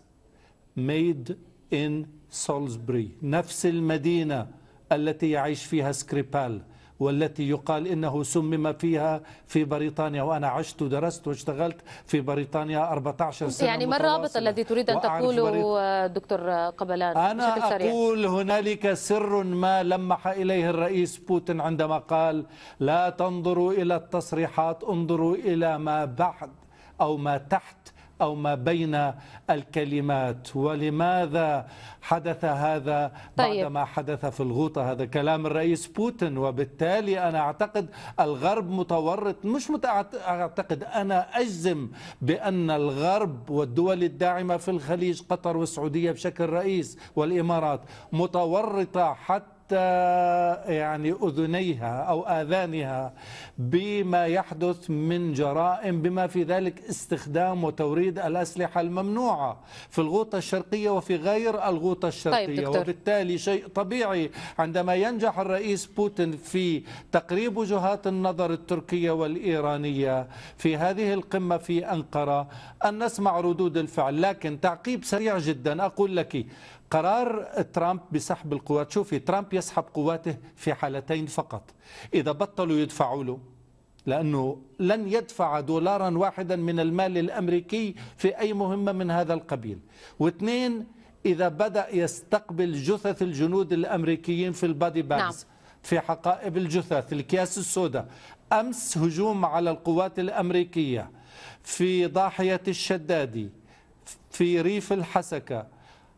ميد إن سولسبري، نفس المدينة التي يعيش فيها سكريبال والتي يقال إنه سمم فيها في بريطانيا. وأنا عشت ودرست واشتغلت في بريطانيا أربعة عشر سنة. يعني ما الرابط الذي تريد أن تقوله دكتور قبلان؟ أنا أقول هنالك سر ما لمح إليه الرئيس بوتين عندما قال لا تنظروا إلى التصريحات، انظروا إلى ما بعد أو ما تحت أو ما بين الكلمات. ولماذا حدث هذا طيب. بعدما حدث في الغوطة؟ هذا كلام الرئيس بوتين. وبالتالي أنا أعتقد الغرب متورط، مش أعتقد، أنا أجزم بأن الغرب والدول الداعمة في الخليج قطر والسعودية بشكل رئيس والإمارات متورطة حتى يعني أذنيها أو آذانها بما يحدث من جرائم، بما في ذلك استخدام وتوريد الأسلحة الممنوعة في الغوطة الشرقية وفي غير الغوطة الشرقية. طيب وبالتالي شيء طبيعي عندما ينجح الرئيس بوتين في تقريب وجهات النظر التركية والإيرانية في هذه القمة في أنقرة أن نسمع ردود الفعل. لكن تعقيب سريع جدا أقول لك، قرار ترامب بسحب القوات، شوفي ترامب يسحب قواته في حالتين فقط: إذا بطلوا يدفعوا له، لأنه لن يدفع دولارا واحدا من المال الأمريكي في أي مهمة من هذا القبيل، واثنين إذا بدأ يستقبل جثث الجنود الأمريكيين في البادي باجز. نعم. في حقائب الجثث، الأكياس السوداء. أمس هجوم على القوات الأمريكية في ضاحية الشدادي في ريف الحسكة،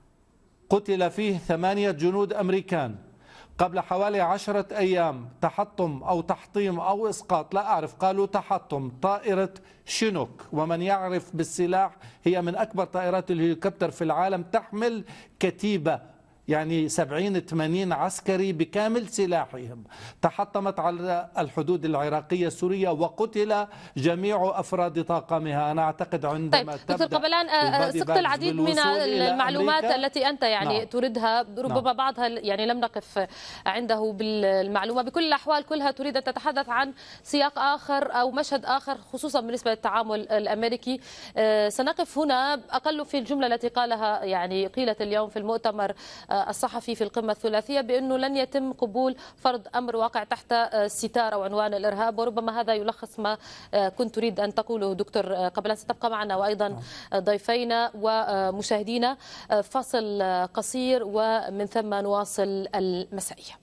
قتل فيه ثمانية جنود أمريكان. قبل حوالي عشرة أيام تحطم أو تحطيم أو إسقاط، لا أعرف، قالوا تحطم طائرة شينوك، ومن يعرف بالسلاح هي من أكبر طائرات الهليكوبتر في العالم، تحمل كتيبة يعني سبعين ثمانين عسكري بكامل سلاحهم، تحطمت على الحدود العراقية السورية وقتل جميع أفراد طاقمها. أنا أعتقد عندما طيب دكتور قبلان سقط العديد من المعلومات التي أنت يعني نعم. تريدها، ربما نعم. بعضها يعني لم نقف عنده بالمعلومة. بكل الأحوال كلها تريد أن تتحدث عن سياق آخر أو مشهد آخر، خصوصا بالنسبة للتعامل الأمريكي. سنقف هنا أقل في الجملة التي قالها يعني قيلت اليوم في المؤتمر الصحفي في القمة الثلاثية بأنه لن يتم قبول فرض أمر واقع تحت ستار أو عنوان الإرهاب، وربما هذا يلخص ما كنت تريد أن تقوله دكتور قبلان. ستبقى معنا وأيضا ضيفينا ومشاهدينا. فاصل قصير ومن ثم نواصل المسائية.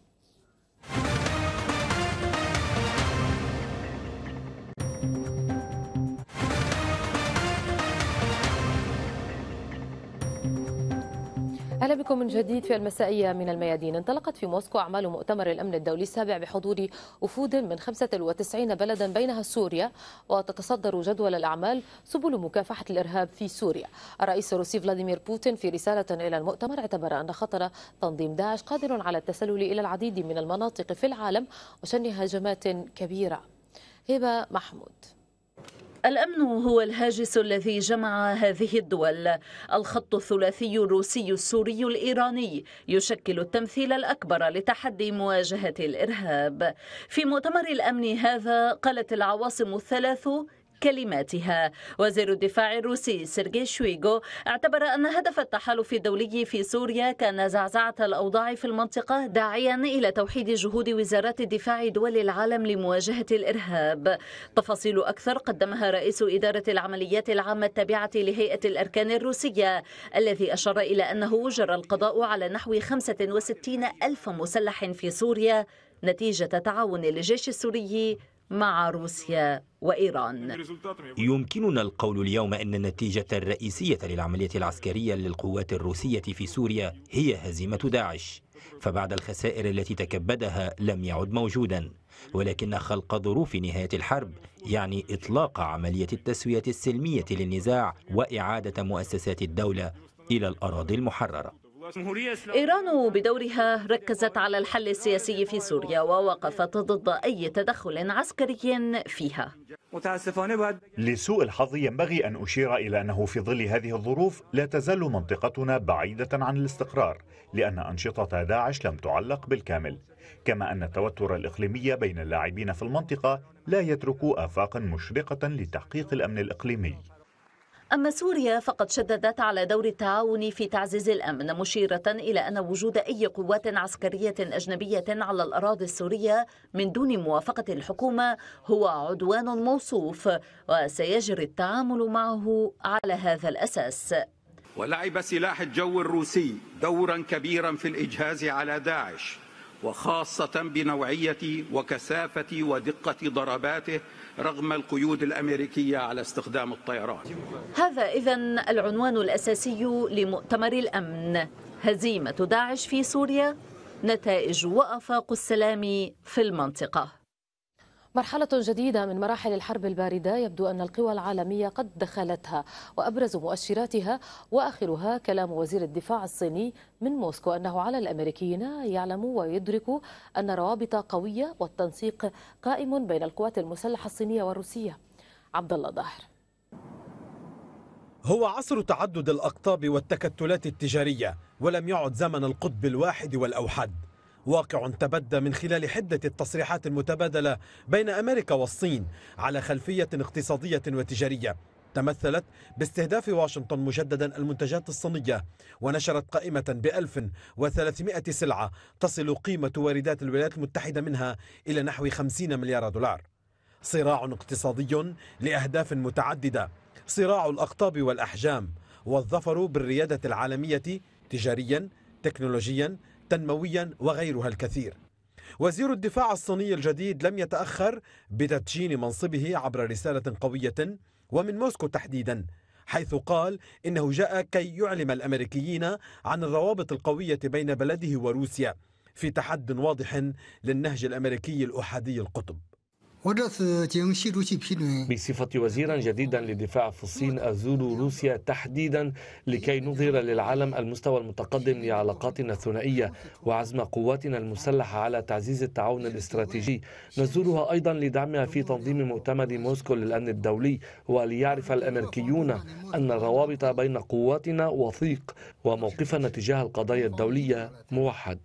أهلا بكم من جديد في المسائية من الميادين. انطلقت في موسكو أعمال مؤتمر الأمن الدولي السابع بحضور وفود من خمسة وتسعين بلدا بينها سوريا، وتتصدر جدول الأعمال سبل مكافحة الإرهاب في سوريا. الرئيس الروسي فلاديمير بوتين في رسالة إلى المؤتمر اعتبر أن خطر تنظيم داعش قادر على التسلل إلى العديد من المناطق في العالم وشن هجمات كبيرة. هبة محمود. الأمن هو الهاجس الذي جمع هذه الدول. الخط الثلاثي الروسي السوري الإيراني يشكل التمثيل الأكبر لتحدي مواجهة الإرهاب. في مؤتمر الأمن هذا قالت العواصم الثلاث كلماتها. وزير الدفاع الروسي سيرجي شويغو اعتبر أن هدف التحالف الدولي في سوريا كان زعزعة الأوضاع في المنطقة، داعيا إلى توحيد جهود وزارات الدفاع دول العالم لمواجهة الإرهاب. تفاصيل أكثر قدمها رئيس إدارة العمليات العامة التابعة لهيئة الأركان الروسية، الذي أشار إلى أنه جرى القضاء على نحو خمسة وستين ألف مسلح في سوريا نتيجة تعاون الجيش السوري مع روسيا وإيران. يمكننا القول اليوم أن النتيجة الرئيسية للعملية العسكرية للقوات الروسية في سوريا هي هزيمة داعش، فبعد الخسائر التي تكبدها لم يعد موجودا، ولكن خلق ظروف نهاية الحرب يعني إطلاق عملية التسوية السلمية للنزاع وإعادة مؤسسات الدولة إلى الأراضي المحررة. إيران بدورها ركزت على الحل السياسي في سوريا ووقفت ضد أي تدخل عسكري فيها. لسوء الحظ ينبغي أن أشير إلى أنه في ظل هذه الظروف لا تزال منطقتنا بعيدة عن الاستقرار، لأن أنشطة داعش لم تعلق بالكامل، كما أن التوتر الإقليمي بين اللاعبين في المنطقة لا يترك آفاقا مشرقة لتحقيق الأمن الإقليمي. أما سوريا فقد شددت على دور التعاون في تعزيز الأمن، مشيرة إلى أن وجود أي قوات عسكرية أجنبية على الأراضي السورية من دون موافقة الحكومة هو عدوان موصوف، وسيجري التعامل معه على هذا الأساس. ولعب سلاح الجو الروسي دورا كبيرا في الإجهاز على داعش، وخاصة بنوعية وكثافة ودقة ضرباته رغم القيود الأمريكية على استخدام الطيران. هذا إذن العنوان الأساسي لمؤتمر الأمن: هزيمة داعش في سوريا، نتائج وآفاق السلام في المنطقة. مرحلة جديدة من مراحل الحرب الباردة يبدو أن القوى العالمية قد دخلتها، وأبرز مؤشراتها وآخرها كلام وزير الدفاع الصيني من موسكو أنه على الأمريكيين يعلموا ويدركوا أن روابط قوية والتنسيق قائم بين القوات المسلحة الصينية والروسية. عبد الله ظاهر. هو عصر تعدد الأقطاب والتكتلات التجارية، ولم يعد زمن القطب الواحد والأوحد. واقع تبدى من خلال حدة التصريحات المتبادلة بين أمريكا والصين على خلفية اقتصادية وتجارية تمثلت باستهداف واشنطن مجددا المنتجات الصينية، ونشرت قائمة بألف وثلاثمائة سلعة تصل قيمة واردات الولايات المتحدة منها إلى نحو خمسين مليار دولار. صراع اقتصادي لأهداف متعددة، صراع الأقطاب والأحجام، والظفر بالريادة العالمية تجاريا، تكنولوجيا، تنمويا وغيرها الكثير. وزير الدفاع الصيني الجديد لم يتأخر بتدشين منصبه عبر رسالة قوية ومن موسكو تحديدا، حيث قال إنه جاء كي يعلم الأمريكيين عن الروابط القوية بين بلده وروسيا في تحد واضح للنهج الأمريكي الأحادي القطب. بصفة وزيرا جديدا للدفاع في الصين أزور روسيا تحديدا لكي نظهر للعالم المستوى المتقدم لعلاقاتنا الثنائية وعزم قواتنا المسلحة على تعزيز التعاون الاستراتيجي. نزورها أيضا لدعمها في تنظيم مؤتمر موسكو للأمن الدولي، وليعرف الأمريكيون أن الروابط بين قواتنا وثيق وموقفنا تجاه القضايا الدولية موحد.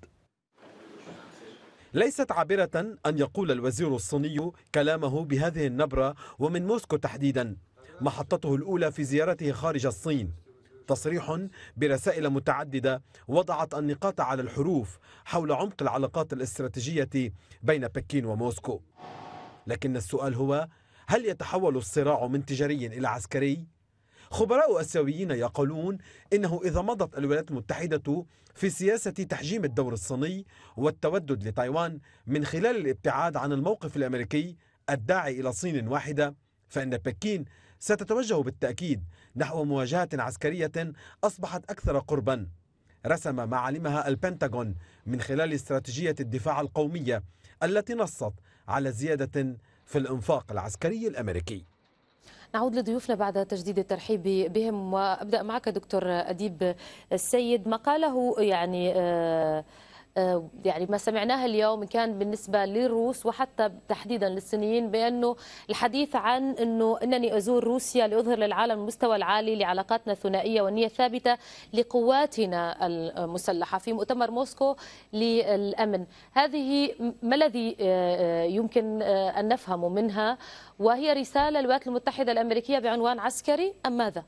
ليست عابرة أن يقول الوزير الصيني كلامه بهذه النبرة ومن موسكو تحديدا، محطته الأولى في زيارته خارج الصين. تصريح برسائل متعددة وضعت النقاط على الحروف حول عمق العلاقات الاستراتيجية بين بكين وموسكو. لكن السؤال هو: هل يتحول الصراع من تجاري إلى عسكري؟ خبراء آسيويين يقولون إنه إذا مضت الولايات المتحدة في سياسة تحجيم الدور الصيني والتودد لتايوان من خلال الابتعاد عن الموقف الأمريكي الداعي إلى صين واحدة، فإن بكين ستتوجه بالتأكيد نحو مواجهة عسكرية أصبحت أكثر قربا. رسم معالمها البنتاغون من خلال استراتيجية الدفاع القومية التي نصت على زيادة في الإنفاق العسكري الأمريكي. نعود لضيوفنا بعد تجديد الترحيب بهم، وأبدأ معك دكتور أديب السيد. ما قاله يعني آه يعني ما سمعناه اليوم كان بالنسبة للروس وحتى تحديدا للصينيين بأنه الحديث عن أنه أنني أزور روسيا لأظهر للعالم المستوى العالي لعلاقاتنا الثنائية والنية الثابتة لقواتنا المسلحة في مؤتمر موسكو للأمن. هذه ما الذي يمكن أن نفهمه منها؟ وهي رسالة للولايات المتحدة الأمريكية بعنوان عسكري أم ماذا؟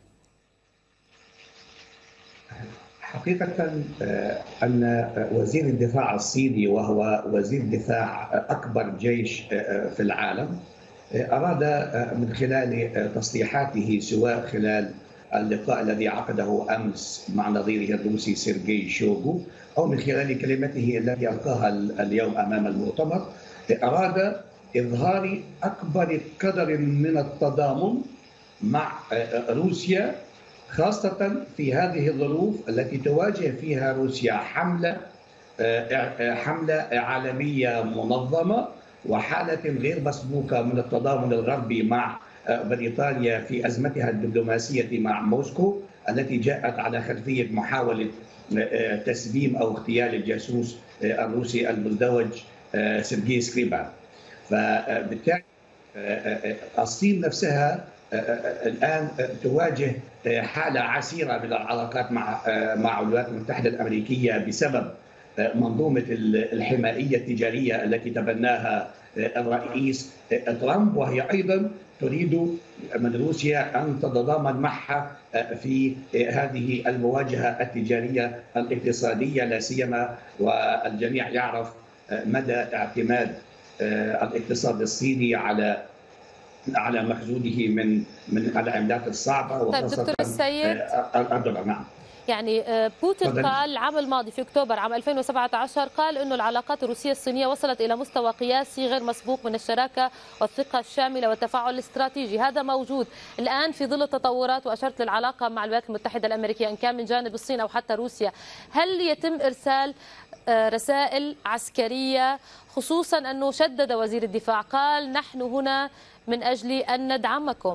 حقيقة أن وزير الدفاع الصيني وهو وزير دفاع أكبر جيش في العالم أراد من خلال تصريحاته سواء خلال اللقاء الذي عقده أمس مع نظيره الروسي سيرجي شويغو أو من خلال كلمته التي ألقاها اليوم أمام المؤتمر، أراد إظهار أكبر قدر من التضامن مع روسيا، خاصة في هذه الظروف التي تواجه فيها روسيا حملة حملة عالمية منظمة وحالة غير مسبوقة من التضامن الغربي مع بريطانيا في أزمتها الدبلوماسية مع موسكو التي جاءت على خلفية محاولة تسليم أو اغتيال الجاسوس الروسي المزدوج سيرجي سكريبال. فبالتالي الصين نفسها الآن تواجه حالة عسيرة من العلاقات مع مع الولايات المتحدة الأمريكية بسبب منظومة الحمائية التجارية التي تبناها الرئيس ترامب، وهي أيضا تريد من روسيا أن تتضامن معها في هذه المواجهة التجارية الاقتصادية، لا سيما والجميع يعرف مدى اعتماد الاقتصاد الصيني على على مخزونه من من العملات الصعبة. طيب دكتور السيد، الدولار. نعم. يعني بوتين قال العام الماضي في أكتوبر عام ألفين وسبعة عشر قال أنه العلاقات الروسية الصينية وصلت إلى مستوى قياسي غير مسبوق من الشراكة والثقة الشاملة والتفاعل الاستراتيجي. هذا موجود الآن في ظل التطورات، وأشرت للعلاقة مع الولايات المتحدة الأمريكية إن كان من جانب الصين أو حتى روسيا. هل يتم إرسال رسائل عسكرية، خصوصا أنه شدد وزير الدفاع قال نحن هنا من أجل أن ندعمكم؟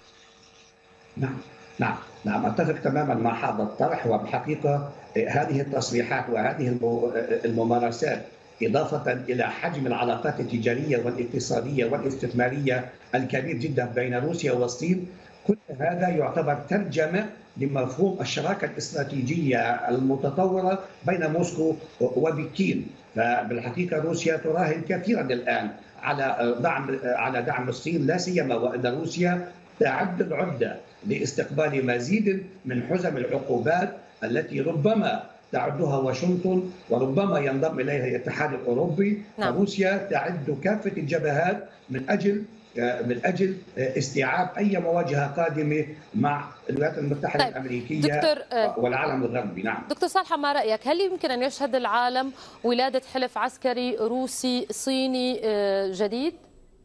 نعم نعم نعم أتفق تماما مع هذا الطرح. وبالحقيقة هذه التصريحات وهذه الممارسات إضافة إلى حجم العلاقات التجارية والاقتصادية والاستثمارية الكبير جدا بين روسيا والصين، كل هذا يعتبر ترجمة لمفهوم الشراكة الاستراتيجية المتطورة بين موسكو وبكين. فبالحقيقة روسيا تراهن كثيرا الآن على دعم على دعم الصين، لا سيما وأن روسيا تعد العدة لاستقبال مزيد من حزم العقوبات التي ربما تعدها واشنطن وربما ينضم إليها الاتحاد الأوروبي. نعم. روسيا تعد كافة الجبهات من أجل من أجل استيعاب أي مواجهة قادمة مع الولايات المتحدة طيب. الأمريكية والعالم الغربي. نعم. دكتور صالحة، ما رأيك؟ هل يمكن أن يشهد العالم ولادة حلف عسكري روسي صيني جديد؟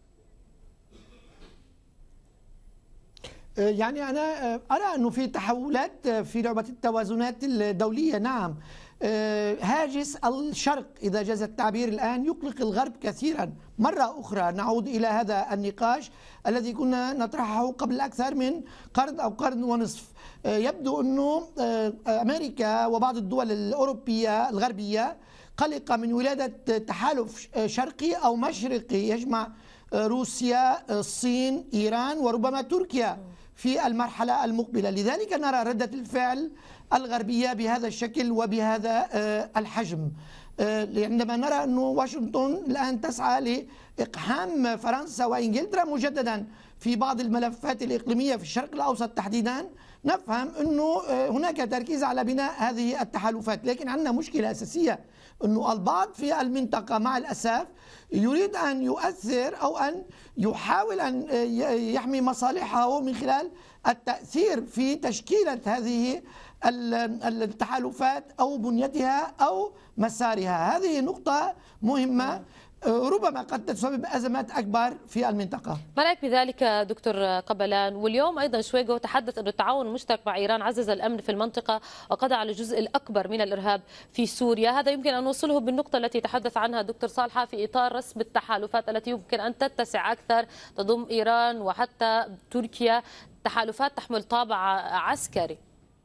يعني أنا أرى أنه في تحولات في لعبة التوازنات الدولية. نعم، هاجس الشرق إذا جاز التعبير الآن يقلق الغرب كثيرا. مرة أخرى نعود إلى هذا النقاش الذي كنا نطرحه قبل أكثر من قرن أو قرن ونصف. يبدو أنه أمريكا وبعض الدول الأوروبية الغربية قلقة من ولادة تحالف شرقي أو مشرقي يجمع روسيا، الصين، إيران وربما تركيا في المرحلة المقبلة. لذلك نرى ردة الفعل الغربية بهذا الشكل وبهذا الحجم، عندما نرى أن واشنطن الآن تسعى لإقحام فرنسا وإنجلترا مجددا في بعض الملفات الإقليمية في الشرق الأوسط تحديدا. نفهم أنه هناك تركيز على بناء هذه التحالفات، لكن عندنا مشكلة أساسية أنه البعض في المنطقة مع الأسف يريد أن يؤثر أو أن يحاول أن يحمي مصالحه من خلال التأثير في تشكيلة هذه التحالفات أو بنيتها أو مسارها. هذه نقطة مهمة ربما قد تسبب أزمات أكبر في المنطقة. ما رأيك بذلك دكتور قبلان؟ واليوم أيضا شويغو تحدث أن التعاون المشترك مع إيران عزز الأمن في المنطقة وقضى على الجزء الأكبر من الإرهاب في سوريا. هذا يمكن أن نوصله بالنقطة التي تحدث عنها دكتور صالحة في إطار رسم التحالفات التي يمكن أن تتسع أكثر، تضم إيران وحتى تركيا، تحالفات تحمل طابع عسكري.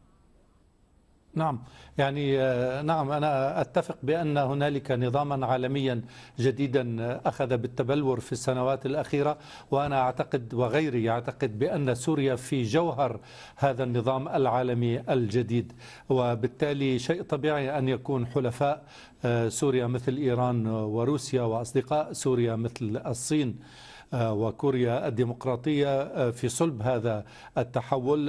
نعم، يعني نعم أنا أتفق بأن هنالك نظاما عالميا جديدا أخذ بالتبلور في السنوات الأخيرة، وأنا أعتقد وغيري يعتقد بأن سوريا في جوهر هذا النظام العالمي الجديد، وبالتالي شيء طبيعي أن يكون حلفاء سوريا مثل إيران وروسيا وأصدقاء سوريا مثل الصين وكوريا الديمقراطية في صلب هذا التحول.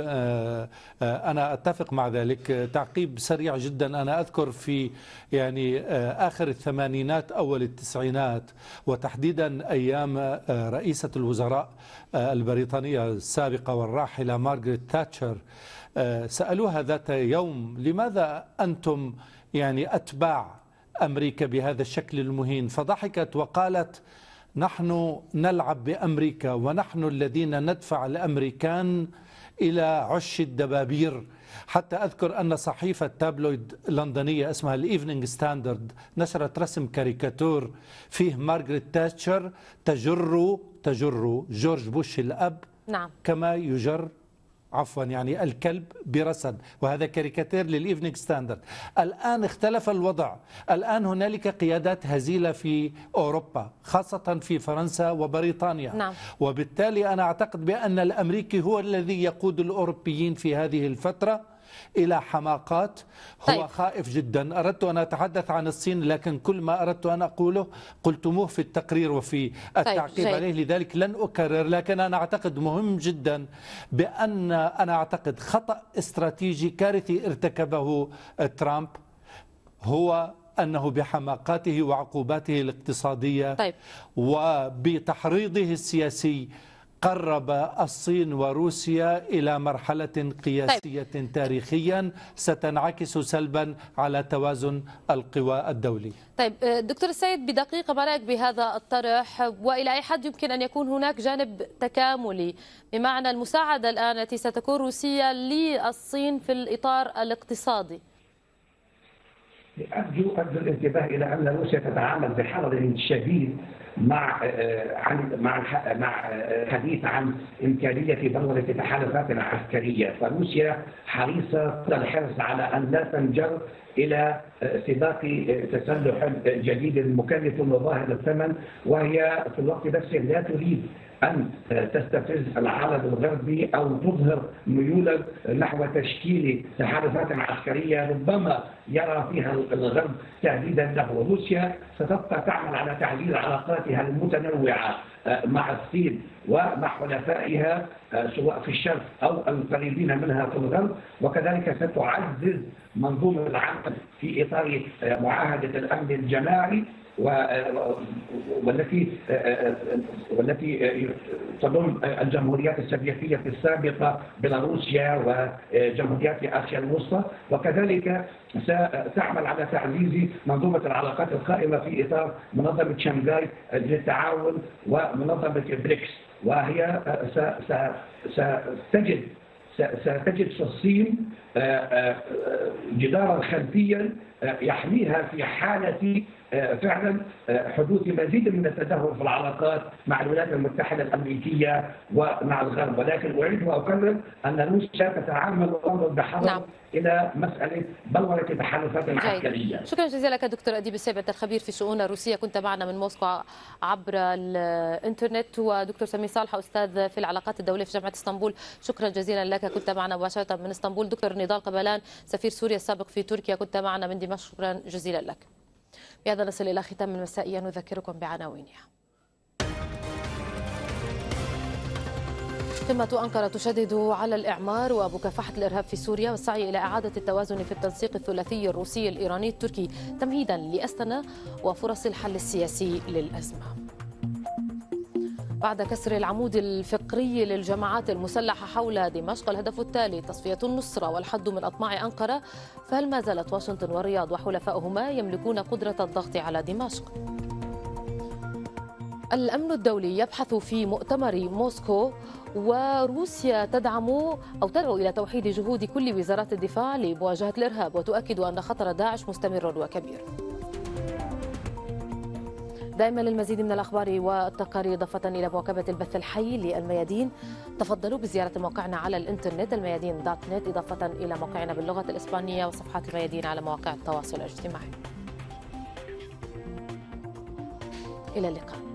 أنا أتفق مع ذلك. تعقيب سريع جدا، أنا أذكر في يعني آخر الثمانينات أول التسعينات وتحديدا أيام رئيسة الوزراء البريطانية السابقة والراحلة مارغريت تاتشر، سألوها ذات يوم لماذا أنتم يعني أتباع أمريكا بهذا الشكل المهين، فضحكت وقالت نحن نلعب بأمريكا ونحن الذين ندفع الأمريكان إلى عش الدبابير. حتى أذكر أن صحيفة تابلويد لندنية اسمها الإيفنينج ستاندرد نشرت رسم كاريكاتور فيه مارغريت تاتشر تجر تجر جورج بوش الأب نعم. كما يجر عفوا يعني الكلب برصد، وهذا كاريكاتير للإيفنينج ستاندرد. الآن اختلف الوضع، الآن هنالك قيادات هزيلة في أوروبا خاصة في فرنسا وبريطانيا نعم. وبالتالي أنا أعتقد بأن الأمريكي هو الذي يقود الأوروبيين في هذه الفترة إلى حماقات. هو طيب. خائف جدا. أردت أن أتحدث عن الصين لكن كل ما أردت أن أقوله قلتموه في التقرير وفي التعقيب طيب. عليه، لذلك لن أكرر. لكن أنا أعتقد مهم جدا بأن أنا أعتقد خطأ استراتيجي كارثي ارتكبه ترامب هو أنه بحماقاته وعقوباته الاقتصادية طيب. وبتحريضه السياسي قرب الصين وروسيا إلى مرحلة قياسية طيب. تاريخيا ستنعكس سلبا على توازن القوى الدولي. طيب دكتور السيد، بدقيقة ما رأيك بهذا الطرح؟ وإلى أي حد يمكن أن يكون هناك جانب تكاملي بمعنى المساعدة الآن التي ستكون روسيا للصين في الإطار الاقتصادي؟ أرجو أرجو الانتباه إلى أن روسيا تتعامل بحذر شديد مع عن مع مع حديث عن إمكانية بلورة تحالفات عسكرية، فروسيا حريصة الحرص على أن لا تنجر إلى سباق تسلح جديد مكلف وظاهر الثمن، وهي في الوقت نفسه لا تريد أن تستفز العالم الغربي أو تظهر ميولا نحو تشكيل تحالفات عسكرية ربما يرى فيها الغرب تهديدا له. روسيا ستبقى تعمل على تعزيز علاقاتها المتنوعة مع الصين ومع حلفائها سواء في الشرق أو القريبين منها في الغرب، وكذلك ستعزز منظومة العمل في إطار معاهدة الأمن الجماعي والتي والتي تضم الجمهوريات السوفيتية السابقة بيلاروسيا وجمهوريات آسيا الوسطى، وكذلك ستعمل على تعزيز منظومة العلاقات القائمة في إطار منظمة شنغهاي للتعاون ومنظمة بريكس، وهي ستجد ستجد في الصين جدارا خلفيا يحميها في حالة فعلا حدوث مزيد من التدهور في العلاقات مع الولايات المتحدة الأمريكية ومع الغرب. ولكن أعيد وأكرر أن روسيا تتعامل وتنظر بحذر نعم. إلى مسألة بلورة تحالفات عسكرية. شكرا جزيلا لك دكتور أديب السابع الخبير في الشؤون الروسية، كنت معنا من موسكو عبر الإنترنت، ودكتور سمير صالحة أستاذ في العلاقات الدولية في جامعة اسطنبول، شكرا جزيلا لك، كنت معنا مباشرة من اسطنبول. دكتور نضال قبلان سفير سوريا السابق في تركيا، كنت معنا من دمشق، شكرا جزيلا لك. بهذا نصل إلى ختام المسائية، نذكركم بعناوينها. قمة أنقرة تشدد على الإعمار ومكافحة الإرهاب في سوريا والسعي إلى إعادة التوازن في التنسيق الثلاثي الروسي الإيراني التركي تمهيدا لأستنا وفرص الحل السياسي للأزمة. بعد كسر العمود الفقري للجماعات المسلحة حول دمشق، الهدف التالي تصفية النصرة والحد من أطماع أنقرة، فهل ما زالت واشنطن والرياض وحلفائهما يملكون قدرة الضغط على دمشق؟ الأمن الدولي يبحث في مؤتمر موسكو، وروسيا تدعم أو تدعو إلى توحيد جهود كل وزارات الدفاع لمواجهة الإرهاب، وتؤكد أن خطر داعش مستمر وكبير. دائما للمزيد من الأخبار والتقارير إضافة إلى مواكبة البث الحي للميادين، تفضلوا بزيارة موقعنا على الإنترنت الميادين دوت نت، إضافة إلى موقعنا باللغة الإسبانية وصفحات الميادين على مواقع التواصل الاجتماعي. إلى اللقاء.